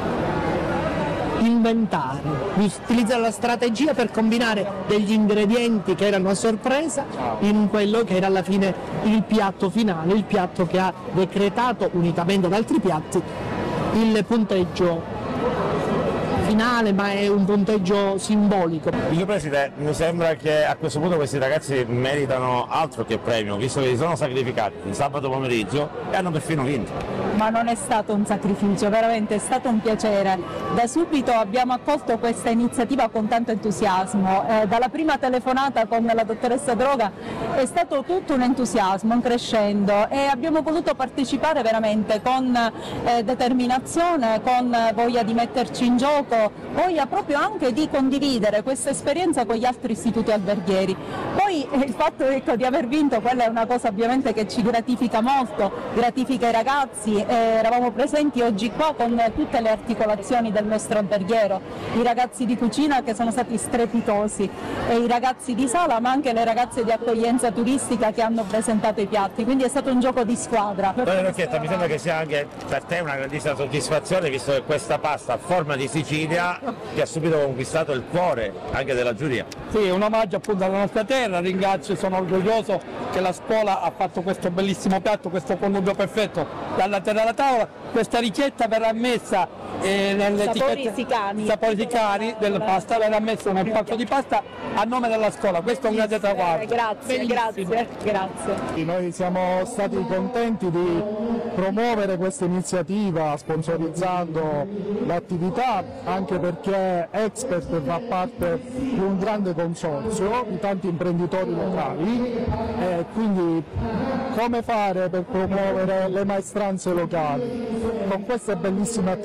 F: inventare, di utilizzare la strategia per combinare degli ingredienti che erano a sorpresa in quello che era alla fine il piatto finale, il piatto che ha decretato, unitamente ad altri piatti, il punteggio finale, ma è un punteggio simbolico.
V: Signor Presidente, mi sembra che a questo punto questi ragazzi meritano altro che premio, visto che si sono sacrificati il sabato pomeriggio e hanno perfino vinto.
W: Ma non è stato un sacrificio, veramente è stato un piacere. Da subito abbiamo accolto questa iniziativa con tanto entusiasmo. Eh, dalla prima telefonata con la dottoressa Droga è stato tutto un entusiasmo, un crescendo, e abbiamo voluto partecipare veramente con eh, determinazione, con voglia di metterci in gioco, voglia proprio anche di condividere questa esperienza con gli altri istituti alberghieri. Poi eh, il fatto ecco, di aver vinto, quella è una cosa ovviamente che ci gratifica molto, gratifica i ragazzi. Eh, eravamo presenti oggi qua con tutte le articolazioni del nostro alberghiero, i ragazzi di cucina che sono stati strepitosi, e i ragazzi di sala, ma anche le ragazze di accoglienza turistica che hanno presentato i piatti, quindi è stato un gioco di squadra.
V: Dottor Rocchetta, mi sembra che sia anche per te una grandissima soddisfazione, visto che questa pasta a forma di Sicilia che ha subito conquistato il cuore anche della giuria.
F: Sì, un omaggio appunto alla nostra terra, ringrazio, sono orgoglioso che la scuola ha fatto questo bellissimo piatto, questo connubio perfetto dalla terra alla tavola. Questa ricetta verrà messa eh,
W: Sapori Sicani,
F: sapori sicani della pasta, verrà messa nel pacco di pasta a nome della scuola. Questo è un grande traguardo.
W: Grazie, grazie, grazie.
F: Noi siamo stati contenti di promuovere questa iniziativa sponsorizzando l'attività, anche perché Expert fa parte di un grande consorzio di tanti imprenditori locali, e quindi come fare per promuovere le maestranze locali con queste bellissime attività che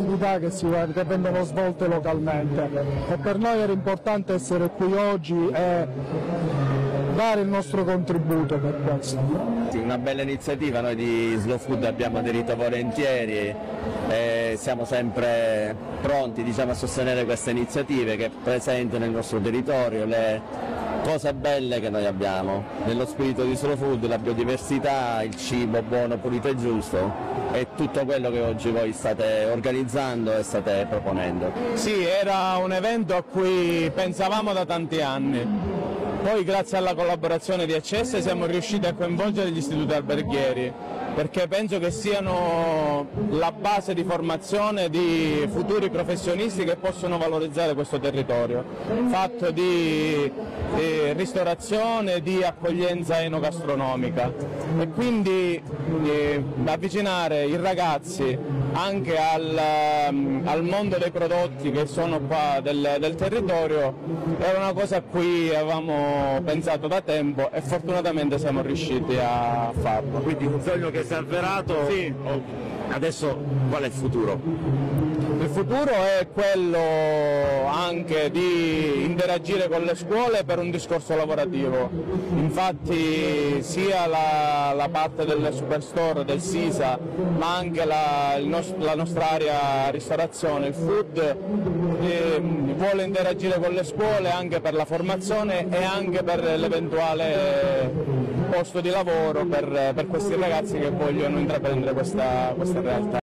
F: che, si, che vengono svolte localmente, e per noi era importante essere qui oggi e dare il nostro contributo per questo.
D: Sì, una bella iniziativa, noi di Slow Food abbiamo aderito volentieri e siamo sempre pronti, diciamo, a sostenere queste iniziative che presentano nel nostro territorio le cose belle che noi abbiamo, nello spirito di Slow Food, la biodiversità, il cibo buono, pulito e giusto, e tutto quello che oggi voi state organizzando e state proponendo.
G: Sì, era un evento a cui pensavamo da tanti anni. Poi grazie alla collaborazione di A C S siamo riusciti a coinvolgere gli istituti alberghieri, perché penso che siano la base di formazione di futuri professionisti che possono valorizzare questo territorio, fatto di, di ristorazione, di accoglienza enogastronomica, e quindi eh, avvicinare i ragazzi anche al, al mondo dei prodotti che sono qua del, del territorio era una cosa a cui avevamo pensato da tempo e fortunatamente siamo riusciti a farlo.
V: Quindi un sogno che si è avverato?
G: Sì.
V: Adesso qual è il futuro?
G: Il futuro è quello anche di interagire con le scuole per un discorso lavorativo. Infatti sia la, la parte del Superstore, del SISA, ma anche la, il nos- la nostra area ristorazione, il food, eh, vuole interagire con le scuole anche per la formazione e anche per l'eventuale posto di lavoro per, per questi ragazzi che vogliono intraprendere questa, questa realtà.